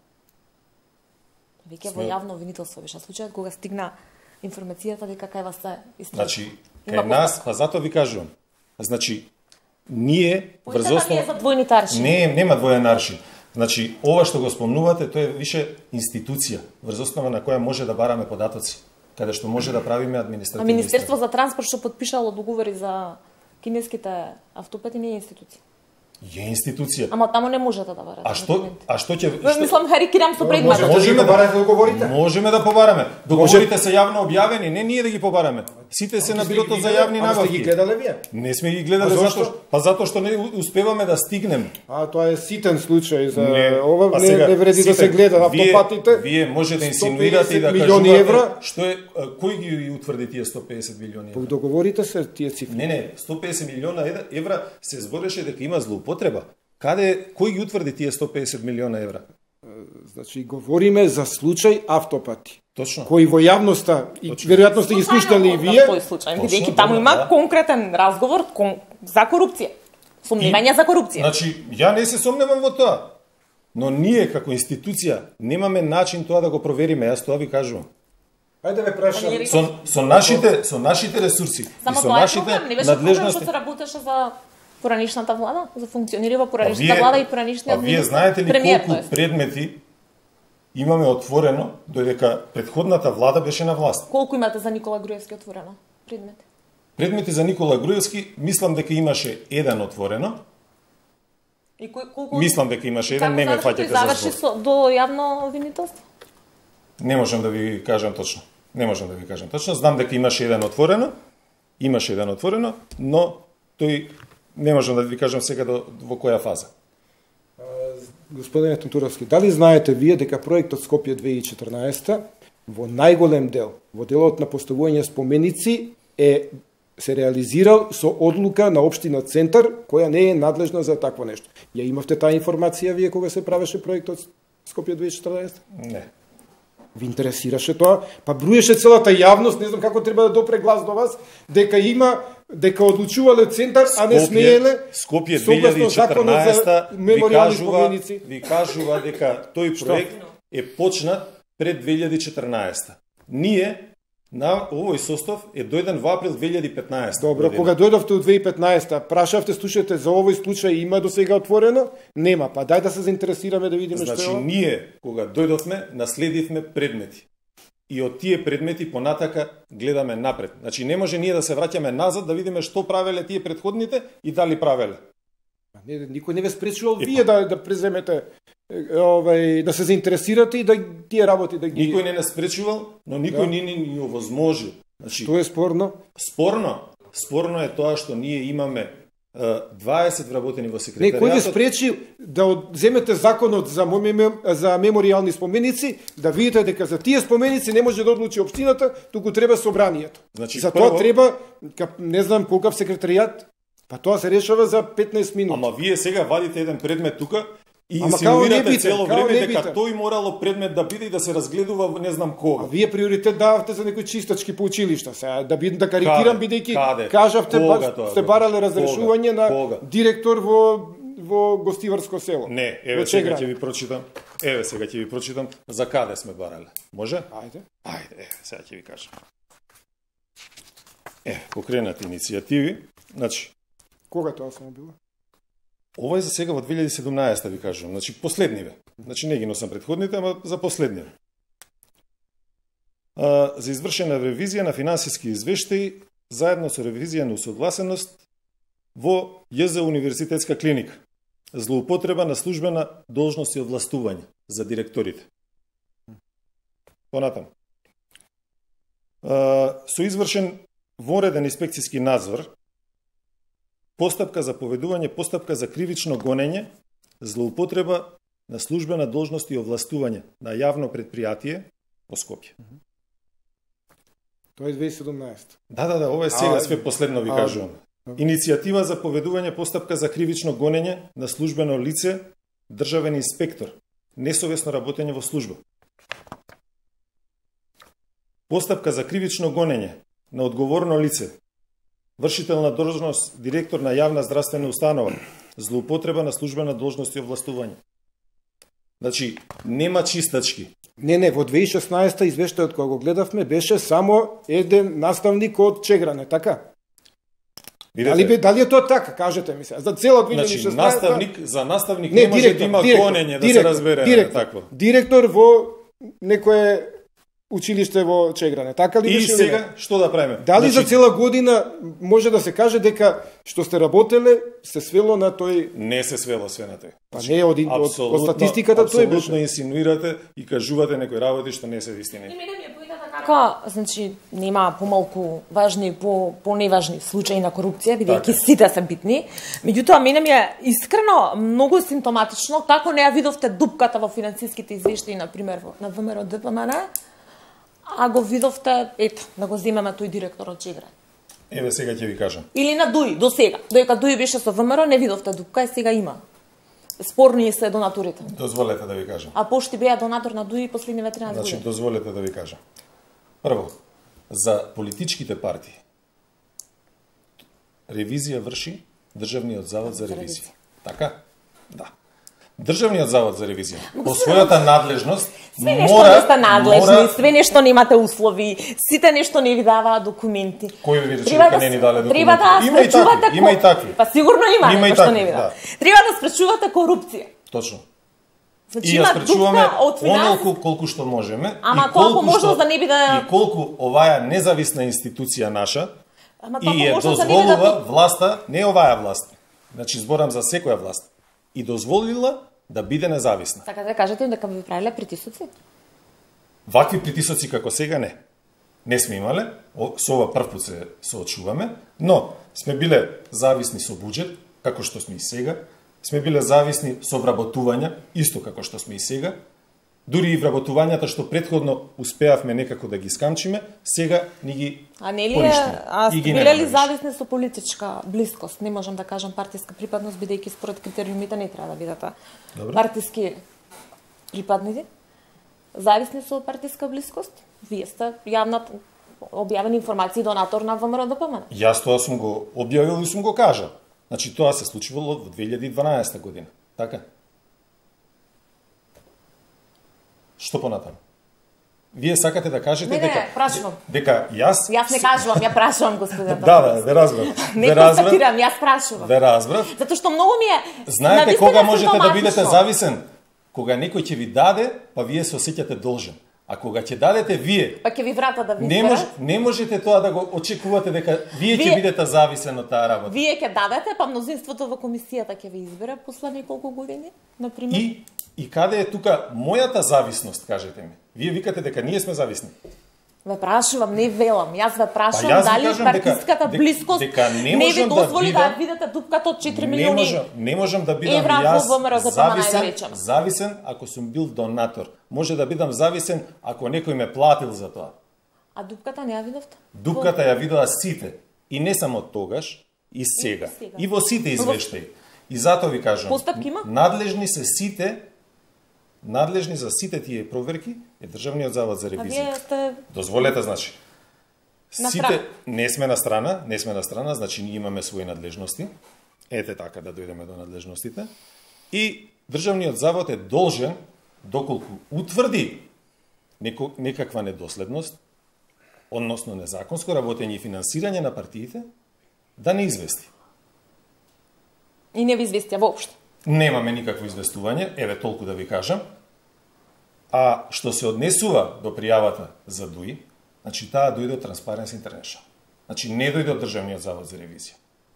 Веќе во јавно обвинителство беше случајот кога стигна информацијата дека кај вас се истражува. Значи, кај нас, па затоа ви кажувам. Значи, ние врз основа... за двојните аршини. Не, нема двоен аршин. Значи, ова што го спомнувате, тоа е више институција, врз основа на која може да бараме податоци, каде што може да правиме административни. А Министерство за транспорт што подпишало договори за кинеските автопати не е институција. Е институција. Ама таму не можете да барате. А што, а што ќе што... Мислам харикирам со предмет. Можеме да барате договорите. Можеме да побараме. Договорите се јавно објавени, не ние да ги побараме. Сите се на бирото за јавни набавки. А сте ги гледале вие? Не сме ги гледале затоа па затоа што не успеваме да стигнеме. А тоа е ситен случај за не, ова не, сега, не вреди ситен, да се гледа автопатите. Вие, вие може да инсинуирате и да кажувате што е кој ги утврди тие сто песет милиони евра. Договорите се тие цифри. Не, не, сто песет милиона евра се збореше дека има злоупотреба. Каде, кој ги утврди тие сто песет милиона евра? Значи, говориме за случај автопати. Точно. Кои во јавноста, и веројатно сте ги слушнали и вие. Тој случај, бидејќи таму има да. конкретен разговор кон... за корупција. Сомневање за корупција. Значи, ја не се сомневам во тоа. Но ние, како институција, немаме начин тоа да го провериме, јас тоа ви кажувам. Ајде ве прашам. Со, со, нашите, со нашите ресурси Само и со нашите надлежности. Само тоа се работеше за поранишната влада, за функционира во поранишната влада и поранишниот премиер. А вие знаете ли премиер, колку тоест предмети имаме отворено додека претходната влада беше на власт? Колку имате за Никола Груевски отворено предмети? Предмети за Никола Груевски, мислам дека имаше еден отворено. И кој, колку... Мислам дека имаше еден, не ме фаќате за заврши со, до јавно обвинителство? Не можам да ви кажам точно. Не можам да ви кажам точно. Знам дека имаше еден отворено, имаше еден отворено, но тој не можам да ви кажам сега до, во која фаза. Господине Тунтуровски, дали знаете вие дека проектот Скопје две тисячи и четрнаесета во најголем дел, во делот на поставување споменици е се реализирал со одлука на општина Центар, која не е надлежна за такво нешто. Ја имавте таа информација вие кога се правеше проектот Скопје две тисячи и четрнаесета? Не. Ви интересираше тоа? Па бруеше целата јавност, не знам како треба да допре глас до вас, дека има, дека одлучувале Центар, а не смееле. Скопје две илјади и четрнаесета ви кажува, ви кажува дека тој проект е почнат пред две илјади и четрнаесета. Ние на овој состав е дојден во април две илјади и петнаесета. Добро, година. Кога дојдовте во две илјади и петнаесета, прашавте, слушате, за овој случај има до сега отворено? Нема, па дај да се заинтересираме да видиме значи, што е. Значи, ние, кога дојдовме, наследивме предмети. И од тие предмети понатака гледаме напред. Значи, не може ние да се враќаме назад да видиме што правеле тие претходните и дали правеле. Не, никој не ве спречувал вие да да преземете овај да се заинтересирате и да тие работи да ги Никој не нас спречувал, но никој Да. не ни ни овозможи. Значи, Тоа е спорно. спорно, спорно е тоа што ние имаме е, дваесет вработени во Не, секретаријатот. кој ви спречи да одземете законот за мем- за меморијални споменици, да видите дека за тие споменици не може да одлучи општината, туку треба собранието. Значи, за тоа прво- треба кап- не знам колкав секретаријат, па тоа се решава за петнаесет минути. Ама вие сега вадите еден предмет тука и Ама као не инсинуирате бите, цело као време не дека бите. тој морало предмет да биде и да се разгледува не знам А кога. вие приоритет дававте за некои чистачки по училишта. Сега да би да карикирам Каде? бидејќи Каде? кажавте Кога па, тоа сте го барале кажа? разрешување Кога? на Кога? директор во во гостиварско село. Не, Во еве сега Чеград. ќе ви прочитам. Еве сега ќе ви прочитам за каде сме барале. Може? Ајде. Ајде, еве, сега ќе ви кажам. Е, покренати иницијативи. Значи, Кога тоа само било? ова е за сега во две илјади и седумнаесета ви кажувам. Значи, последниве. Значи, не ги носам предходните, ама за последниве. А, за извршена ревизија на финансиски извештаи заедно со ревизија на усогласеност во ЈЗ Универзитетска клиника. Злоупотреба на службена должност и овластување за директорите. Понатаму. А, со извршен вонреден инспекцијски надзор, постапка за поведување, постапка за кривично гонење, злоупотреба на службена должност и овластување на јавно предпријатие по Скопје. Тоа е две илјади и седумнаесета. Да, да, да, ова е сега А, све последно ви а, кажувам. Иницијатива за поведување постапка за кривично гонење на службено лице, државен инспектор, несовесно работење во служба. Постапка за кривично гонење на одговорно лице, вршител на должност, директор на јавна здравствена установа, злоупотреба на службена должност и овластување. Значи, нема чистачки. Не, не, во две илјади и шеснаесета извештајот кога го гледавме беше само еден наставник од Чегране, така? Видете, Дали, бе, дали е тоа така? Кажете ми се. За цела две илјади и значи, шеснаесета... наставник, за наставник Не, не, може директор, да има директор, гонење, да директор, се разбере директор, такво. Директор во некое училиште во Чегране, така ли И беше? сега, што да правиме? Дали Значи, за цела година може да се каже дека што сте работеле се свело на тој... не се свело све на тој. Па не, од, од, од статистиката тој Апсолутно беше. инсинуирате и кажувате некои работи што не се вистини. И мене ми е поидата како, значи, нема помалку важни и по, по-неважни случаи на корупција, бидејќи Така. сите се битни. Меѓутоа, мене ми е искрено многу симптоматично како не ја видовте дупката во финансиските извештаи, на пример, во- на ВМРО Д П М Н, а го видовте, ето, да го земеме тој директор од Чеград. Еве сега ќе ви кажам. Или на Дуи, до сега. Доека Дуи беше со ВМРО, не видовте дупка, и сега има. Спорни се донатурите. Дозволете да ви кажам. А пошти беа донатор на Дуи последниве тринаесет Значи, години. дозволете да ви кажам. Прво, за политичките партии ревизија врши Државниот завод за За ревизија. ревизија. Така? Да. Државниот завод за ревизија по својата надлежност Све нешто мора не сте надлежни, мора- све нешто немате услови, сите нешто не ви даваат документи. Кој ви рече Треба дека да не ни с- дале документи? Треба да Има и спречувате такви, има и ко- такви. Па сигурно има, Има и некој што такви, не ви да. дава. Треба да спречувате корупција. Точно. Значи И ја има спречуваме дупка од финанс... онолку колку што можеме. Ама и колку колку можност што- да не би да- И колку оваа независна институција наша Ама и толку е можност да не би дозволува да... власта, не оваа власт, значи зборам за секоја власт, и дозволила да биде независна. Така да кажете им дека ви правиле притисоци? Вакви притисоци како сега не. Не сме имале, о- со ова прв пат се соочуваме, но сме биле зависни со буџет, како што сме и сега, сме биле зависни со вработувања, исто како што сме и сега, дури и вработувањата што претходно успеавме некако да ги скамчиме, сега ни ги А не ли е, поништиме. а И ги биле немаме ли више. зависни со политичка блискост? Не можам да кажам партиска припадност, бидејќи според критериумите не треба да бидете Добро. партиски припадници. Зависни со партиска блискост? Вие сте јавна објавени информации донатор на ВМРО Д П М Н. Јас тоа сум го објавил и сум го кажал. Значи тоа се случувало во две илјади и дванаесета година. Така? Што понатаму? Вие сакате да кажете Не, не, дека прашувам. дека јас Јас не кажувам, ја прашувам, господата. Да, да, ве разбрав. Не Ве разбрав. констатирам, јас прашувам. Ве разбрав. Затоа што многу ми е... Знаете навистина кога можете да симптоматично. бидете зависен? Кога некој ќе ви даде, па вие се осеќате должен. А кога ќе дадете вие, Па ќе ви врата да ви не, мож, изберат. не можете тоа да го очекувате дека вие, Вие- ќе бидете зависен од таа работа. Вие ќе дадете, па мнозинството во комисијата ќе ви избере после неколку години, на пример. И, и каде е тука мојата зависност, кажете ми? Вие викате дека ние сме зависни. Ве прашувам, не велам. Јас ве прашувам Па јас ви дали кажам дека- партиската дека- блискост дека не не ви можам да дозволи да, бидам- видите дупката од четири Не милиони. можам, не можам да бидам евра јас во ВМРО за тоа зависен, најречено. зависен ако сум бил донатор. Може да бидам зависен ако некој ме платил за тоа. А дупката не ја видовте? Дупката ја видела сите. И не само тогаш, и сега. И сега. И во сите извештаи. И затоа ви кажам, Постапки има? надлежни се сите, надлежни за сите тие проверки е Државниот завод за А ревизија. вие сте Дозволете, значи. На Сите страна. не сме на страна, не сме на страна, значи ние имаме своји надлежности. Ете така да дојдеме до надлежностите. И Државниот завод е должен, доколку утврди неко, некаква недоследност, односно незаконско работење и финансирање на партиите, да не извести. и не ви известија воопшто. Немаме никакво известување, еве толку да ви кажам. А што се однесува до пријавата за ДУИ, значи таа дојде од Transparency International. Значи не дојде од Државниот завод за ревизија.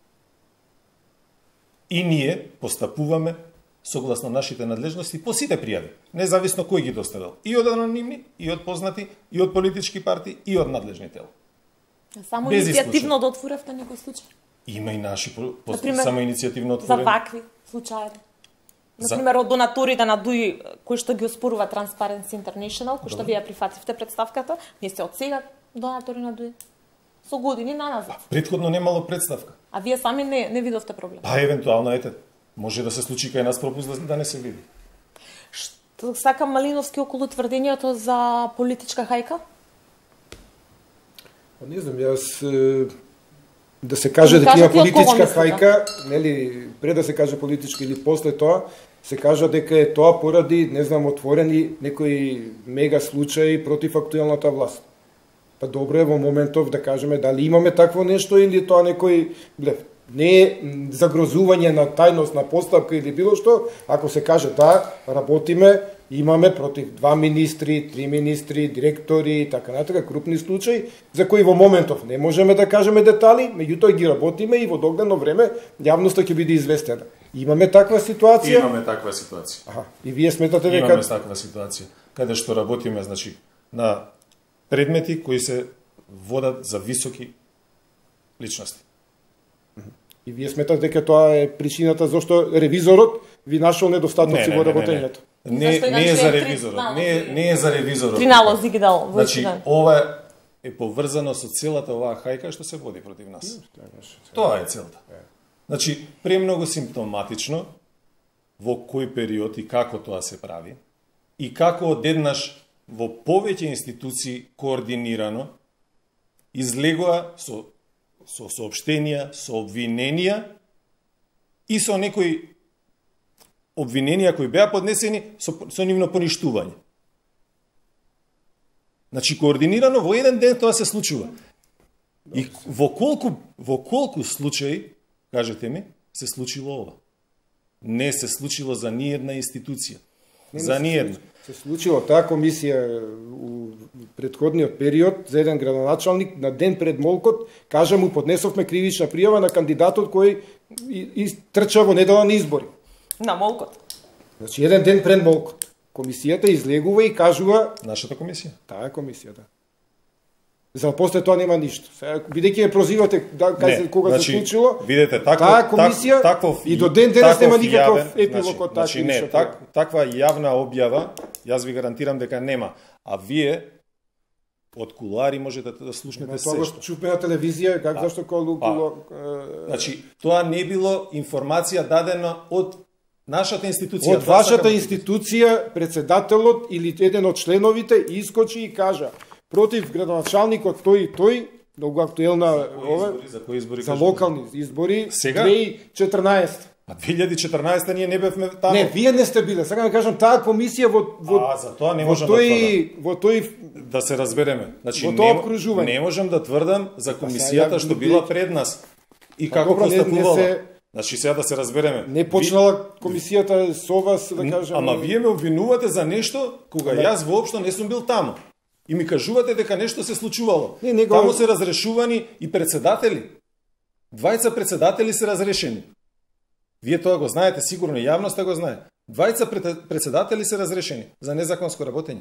И ние постапуваме согласно нашите надлежности по сите пријави, независно кој ги доставил. И од анонимни, и од познати, и од политички партии, и од надлежни тела. Само Без иницијативно да отворевте некој случај. Има и наши по, по, Например, само иницијативно За отворени. вакви случаи. За- Например, од донаторите на ДУИ, кои што ги оспорува Transparency International, кои што вие прифативте представката, ние се од сега донатори на ДУИ. Со години наназад. Предходно немало представка. А вие сами не, не видовте проблем. Па евентуално ете, може да се случи кај нас пропуст да, да не се види. Што сакам Малиновски околу тврдењето за политичка хајка? Па не знам, јас е, да се каже Ми дека има кажете од кого политичка мислите? хајка, нели, пред да се каже политичка или после тоа, се кажа дека е тоа поради, не знам, отворени некои мега случаи против актуелната власт. Па добро е во моментов да кажеме дали имаме такво нешто или тоа некој блеф. Не е м, загрозување на тајност на постапка или било што, ако се каже да, работиме, имаме против два министри, три министри, директори и така натака, крупни случаи, за кои во моментов не можеме да кажеме детали, меѓутоа ги работиме и во догдано време јавноста ќе биде известена. Имаме таква ситуација? Имаме таква ситуација. Аха, и вие сметате дека Имаме таква ситуација, каде што работиме, значи, на предмети кои се водат за високи личности. и вие сметате дека тоа е причината зашто ревизорот ви нашол недостатоци во работењето. Не, Зашто не е иначе за е три ревизорот, налози. не е, не е за ревизорот. Три налози ги дал во Значи, Ичидан. ова е поврзано со целата оваа хајка што се води против нас. Тоа е целта. Значи, премногу симптоматично во кој период и како тоа се прави и како одеднаш во повеќе институции координирано излегува со со соопштенија, со обвиненија и со некои обвиненија кои беа поднесени со, со нивно поништување. Значи, координирано во еден ден тоа се случува. И во колку, во колку случаи, кажете ми, се случило ова? Не се случило за ниедна институција. За ниедна. Се случило таа комисија у претходниот период за еден градоначалник на ден пред молкот, кажа му поднесовме кривична пријава на кандидатот кој и, и трча во недела на избори. На молкот. Значи еден ден пред молкот. Комисијата излегува и кажува Нашата комисија. таа е комисијата. За после тоа нема ништо. Сега бидејќи ја прозивате да кај се кога значи, се случило, видете, такво, таа комисија так, таков, и до ден денес нема таков никаков јавен- епилог значи, од таа значи, не, кривична так, пријава. таква јавна објава, јас ви гарантирам дека нема. А вие од кулуари можете да слушнете Тоа се го што. чупме на телевизија, как зашто колу па. било Значи, тоа не било информација дадена од нашата институција. од Тоа вашата сакам да институција председателот или еден од членовите искочи и кажа против градоначалникот тој и тој, многу актуелна Кои ова избори, за кои избори за кажете? локални избори Сега? две тисячи и четрнаесета. А две илјади и четрнаесета ние не бевме таму. Не, вие не сте биле. Сега да кажам таа комисија во во А, за тоа не во можам да тој во тој Да се разбереме. Значи, Во тоа не, обкружување. не можам да тврдам за сега комисијата ја што би- била пред нас и Па како добро, не- не постапувала. се- Значи сега да се разбереме. Не почнала комисијата со вас, да кажем... Ама вие ме обвинувате за нешто кога не. Јас воопшто не сум бил таму. И ми кажувате дека нешто се случувало. Не, него... Таму се разрешувани и председатели. Двајца председатели се разрешени. Вие тоа го знаете, сигурно и јавноста го знае. Двајца председатели се разрешени за незаконско работење.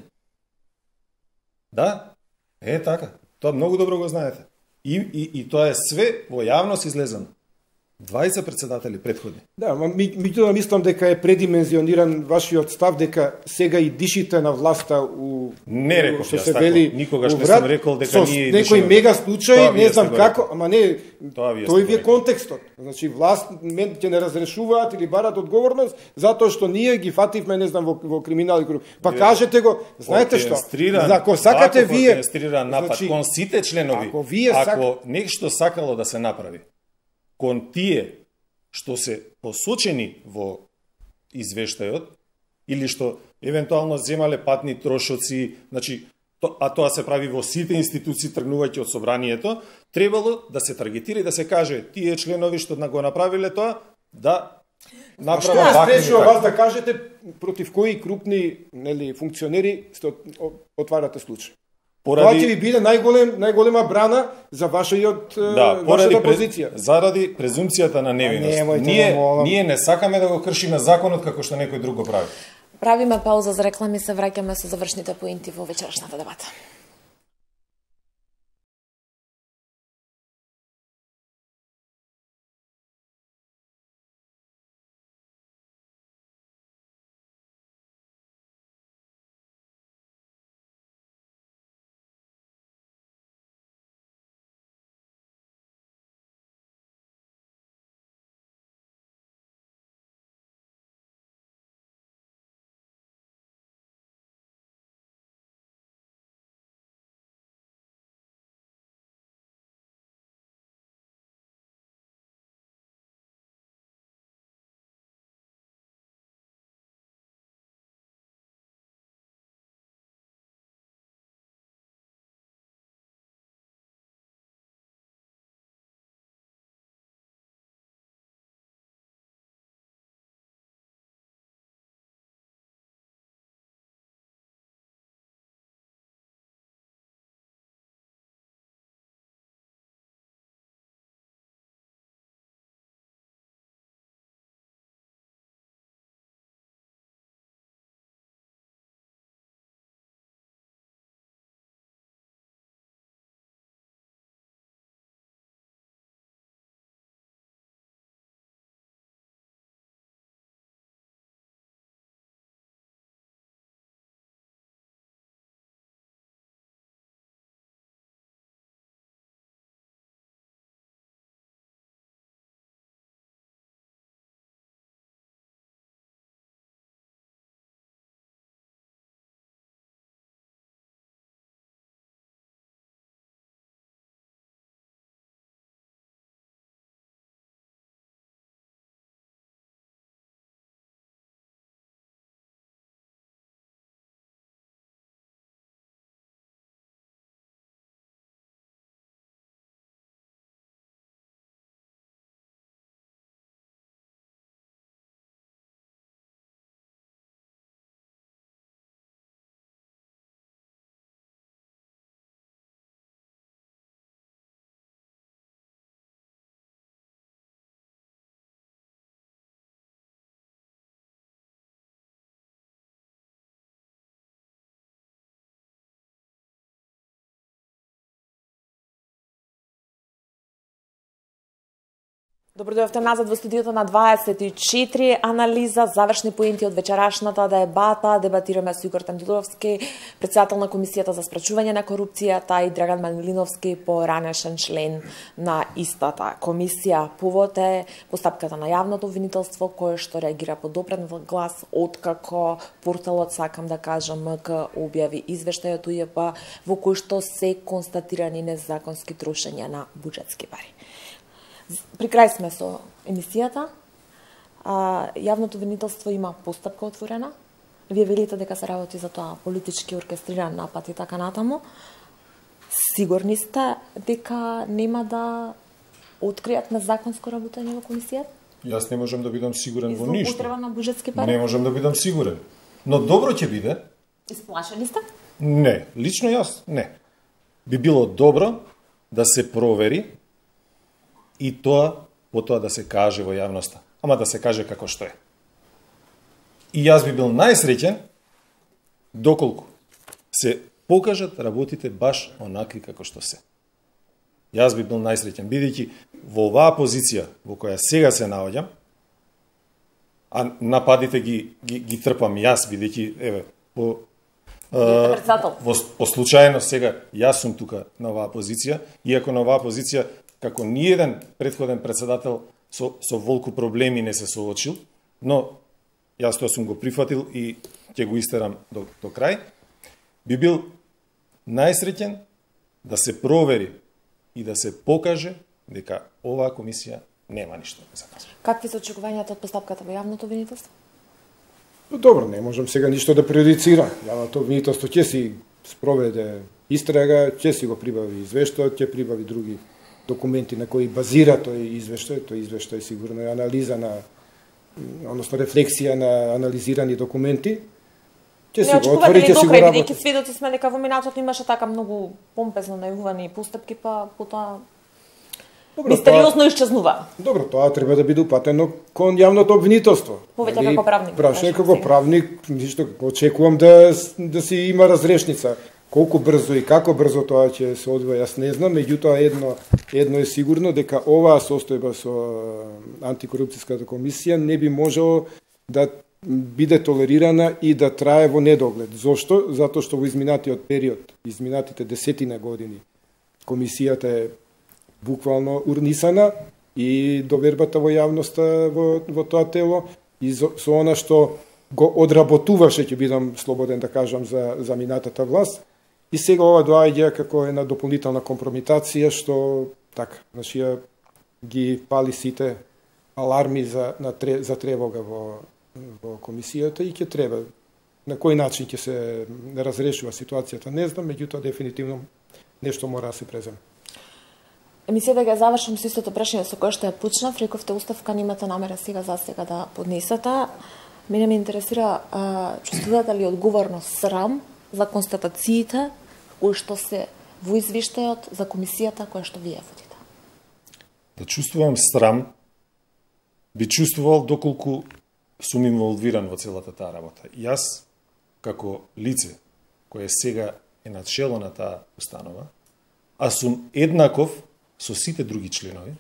Да, е така. Тоа многу добро го знаете. И, и, и тоа е све во јавност излезено. Двајца председатели предходни. Да, ми, ми тоа мислам дека е предимензиониран вашиот став, дека сега и дишите на власта у... Не реков што јас се тако, вели, никогаш не сум рекол дека со ние некој мега случај, не знам како, ама не, тој ви е контекстот. Значи, власт мен ќе не разрешуваат или барат одговорност, затоа што ние ги фативме, не знам, во, во криминал и корупција. Па кажете го, знаете што, ако сакате вие... напад значи, кон сите членови, ако, вие ако сак... нешто сакало да се направи, кон тие што се посочени во извештајот или што евентуално земале патни трошоци, значи, то, а тоа се прави во сите институции тргнувајќи од собранието, требало да се таргетира и да се каже тие членови што го направиле тоа, да направат вакви. Што ја вас да кажете против кои крупни, нели, функционери сте отварате случај? Поради... Тоа ќе ви биде најголем, најголема брана за вашиот, да, вашата позиција. Заради презумцијата на невиност. Ние, да ние не сакаме да го кршиме законот како што некој друг го прави. Правиме пауза за реклами, се враќаме со завршните поинти во вечерашната дебата. Добро дојавте назад во студиото на дваесет и четири. Анализа, завршни поинти од вечерашната дебата. Дебатираме со Игор Тандиловски, председател на Комисијата за спречување на корупцијата, и Драган Манилиновски, поранешен член на истата комисија. Повод е постапката на јавното обвинителство, кое што реагира по допрен глас откако порталот, сакам да кажам, МК објави извештајот У Ј П во кој што се констатирани незаконски трошења на буџетски пари. При крај сме со емисијата. А, јавното обвинителство има постапка отворена. Вие велите дека се работи за тоа политички оркестриран напад и така натаму. Сигурни сте дека нема да откријат незаконско работење во комисијата? Јас не можам да бидам сигурен во ништо. Злоупотреба на буџетски пари? Не можам да бидам сигурен. Но добро ќе биде. Исплашени сте? Не, лично јас не. Би било добро да се провери и тоа потоа да се каже во јавноста. Ама да се каже како што е. И јас би бил најсреќен доколку се покажат работите баш онакви како што се. Јас би бил најсреќен, бидејќи во оваа позиција во која сега се наоѓам, а нападите ги, ги, ги трпам јас, бидејќи, еве, по, е, во, по случајно сега јас сум тука на оваа позиција, иако на оваа позиција, како ниеден предходен председател со, со волку проблеми не се соочил, но јас тоа сум го прифатил и ќе го истерам до, до крај, би бил најсреќен да се провери и да се покаже дека оваа комисија нема ништо да закаже. Какви се очекувањата од постапката во јавното обвинителство? Добро, не можам сега ништо да преюдицирам. Јавното обвинителство ќе си спроведе истрага, ќе си го прибави извештајот, ќе прибави други документи на кои базира тој извештај. Тој извештај сигурно е анализа на, односно рефлексија на анализирани документи. Ќе си го отвори, ќе си го работи. Бидејќи сведоци сме дека во минатото имаше така многу помпезно најавувани постапки, па потоа мистериозно исчезнува. Добро, тоа треба да биде упатено кон јавното обвинителство. Повеќе како правник. Прашај како правник, ништо, очекувам да да си има разрешница. Колку брзо и како брзо тоа ќе се одвива, јас не знам, меѓутоа едно едно е сигурно дека оваа состојба со антикорупцијската комисија не би можело да биде толерирана и да трае во недоглед. Зошто? Затоа што во изминатиот период, изминатите десетина години, комисијата е буквално урнисана и довербата во јавноста во, во тоа тело и со, со она што го одработуваше, ќе бидам слободен да кажам, за, за минатата власт. И сега ова доаѓа како една дополнителна компрометација што така, значи ја ги пали сите аларми за на тре, за тревога во во комисијата и ќе треба. На кој начин ќе се разрешува ситуацијата, не знам, меѓутоа дефинитивно нешто мора да се преземе. Емисија да ја завршам со истото прашање со кое што ја почнав, рековте оставка немате намера сега за сега да поднесете. Мене ме интересира, а, чувствувате ли одговорност, срам за констатациите кои што се во извештајот за комисијата која што вие водите? Да чувствувам срам, би чувствувал доколку сум инволвиран во целата таа работа. Јас, како лице кое сега е на чело на таа установа, а сум еднаков со сите други членови,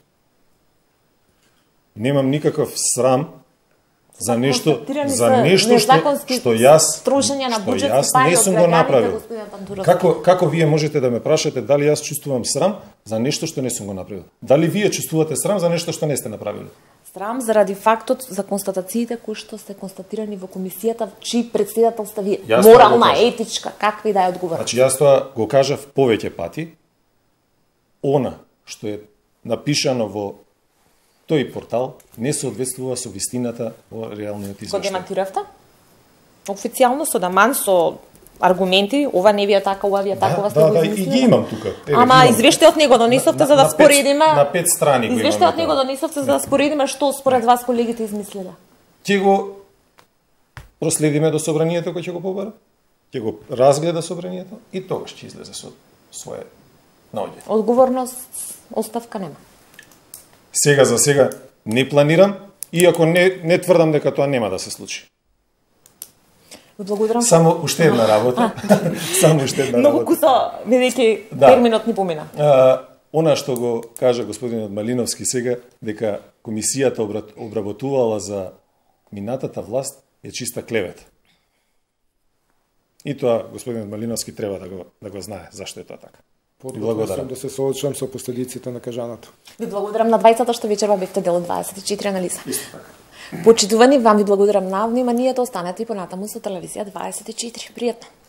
немам никаков срам за нешто, за нешто што, што јас, што јас не сум го направил. Како, како вие можете да ме прашате дали јас чувствувам срам за нешто што не сум го направил? Дали вие чувствувате срам за нешто што не сте направили? Срам заради фактот за констатациите кои што се констатирани во комисијата, чии председател сте вие. Јас морална, етичка, какви да е одговорност? Значи јас тоа го кажав повеќе пати. Она што е напишано во тој портал не соодветствува со вистината во реалниот извештај. Го демантиравте? Официјално со даман, со аргументи, ова не ви е така, ова ви е така, ова сте да, го да, измислили. и ги имам тука. Еве, Ама извештајот него донесовте за да споредиме. На пет страни го имам. Извештајот него донесовте за да споредиме што според вас колегите измислиле. Ќе го проследиме до собранието кој ќе го побара. Ќе го разгледа собранието и тогаш ќе излезе со свое наоѓање. Одговорност, оставка нема. Сега за сега не планирам, иако не не тврдам дека тоа нема да се случи. Ви благодарам. Само уште една работа. Само уште една Многу работа. кусо, бидејќи Да. терминот ни помина. А, она што го кажа господинот Малиновски сега, дека комисијата обрат, обработувала за минатата власт е чиста клевета. И тоа господинот Малиновски треба да го да го знае зашто е тоа така. Подготвен сум да се соочам со последиците на кажаното. Ви благодарам на двајцата што вечерва бевте дел од дваесет и четири анализа. Исто така. Почитувани, вам ви благодарам на вниманието, останете и понатаму со телевизија дваесет и четири. Пријатно.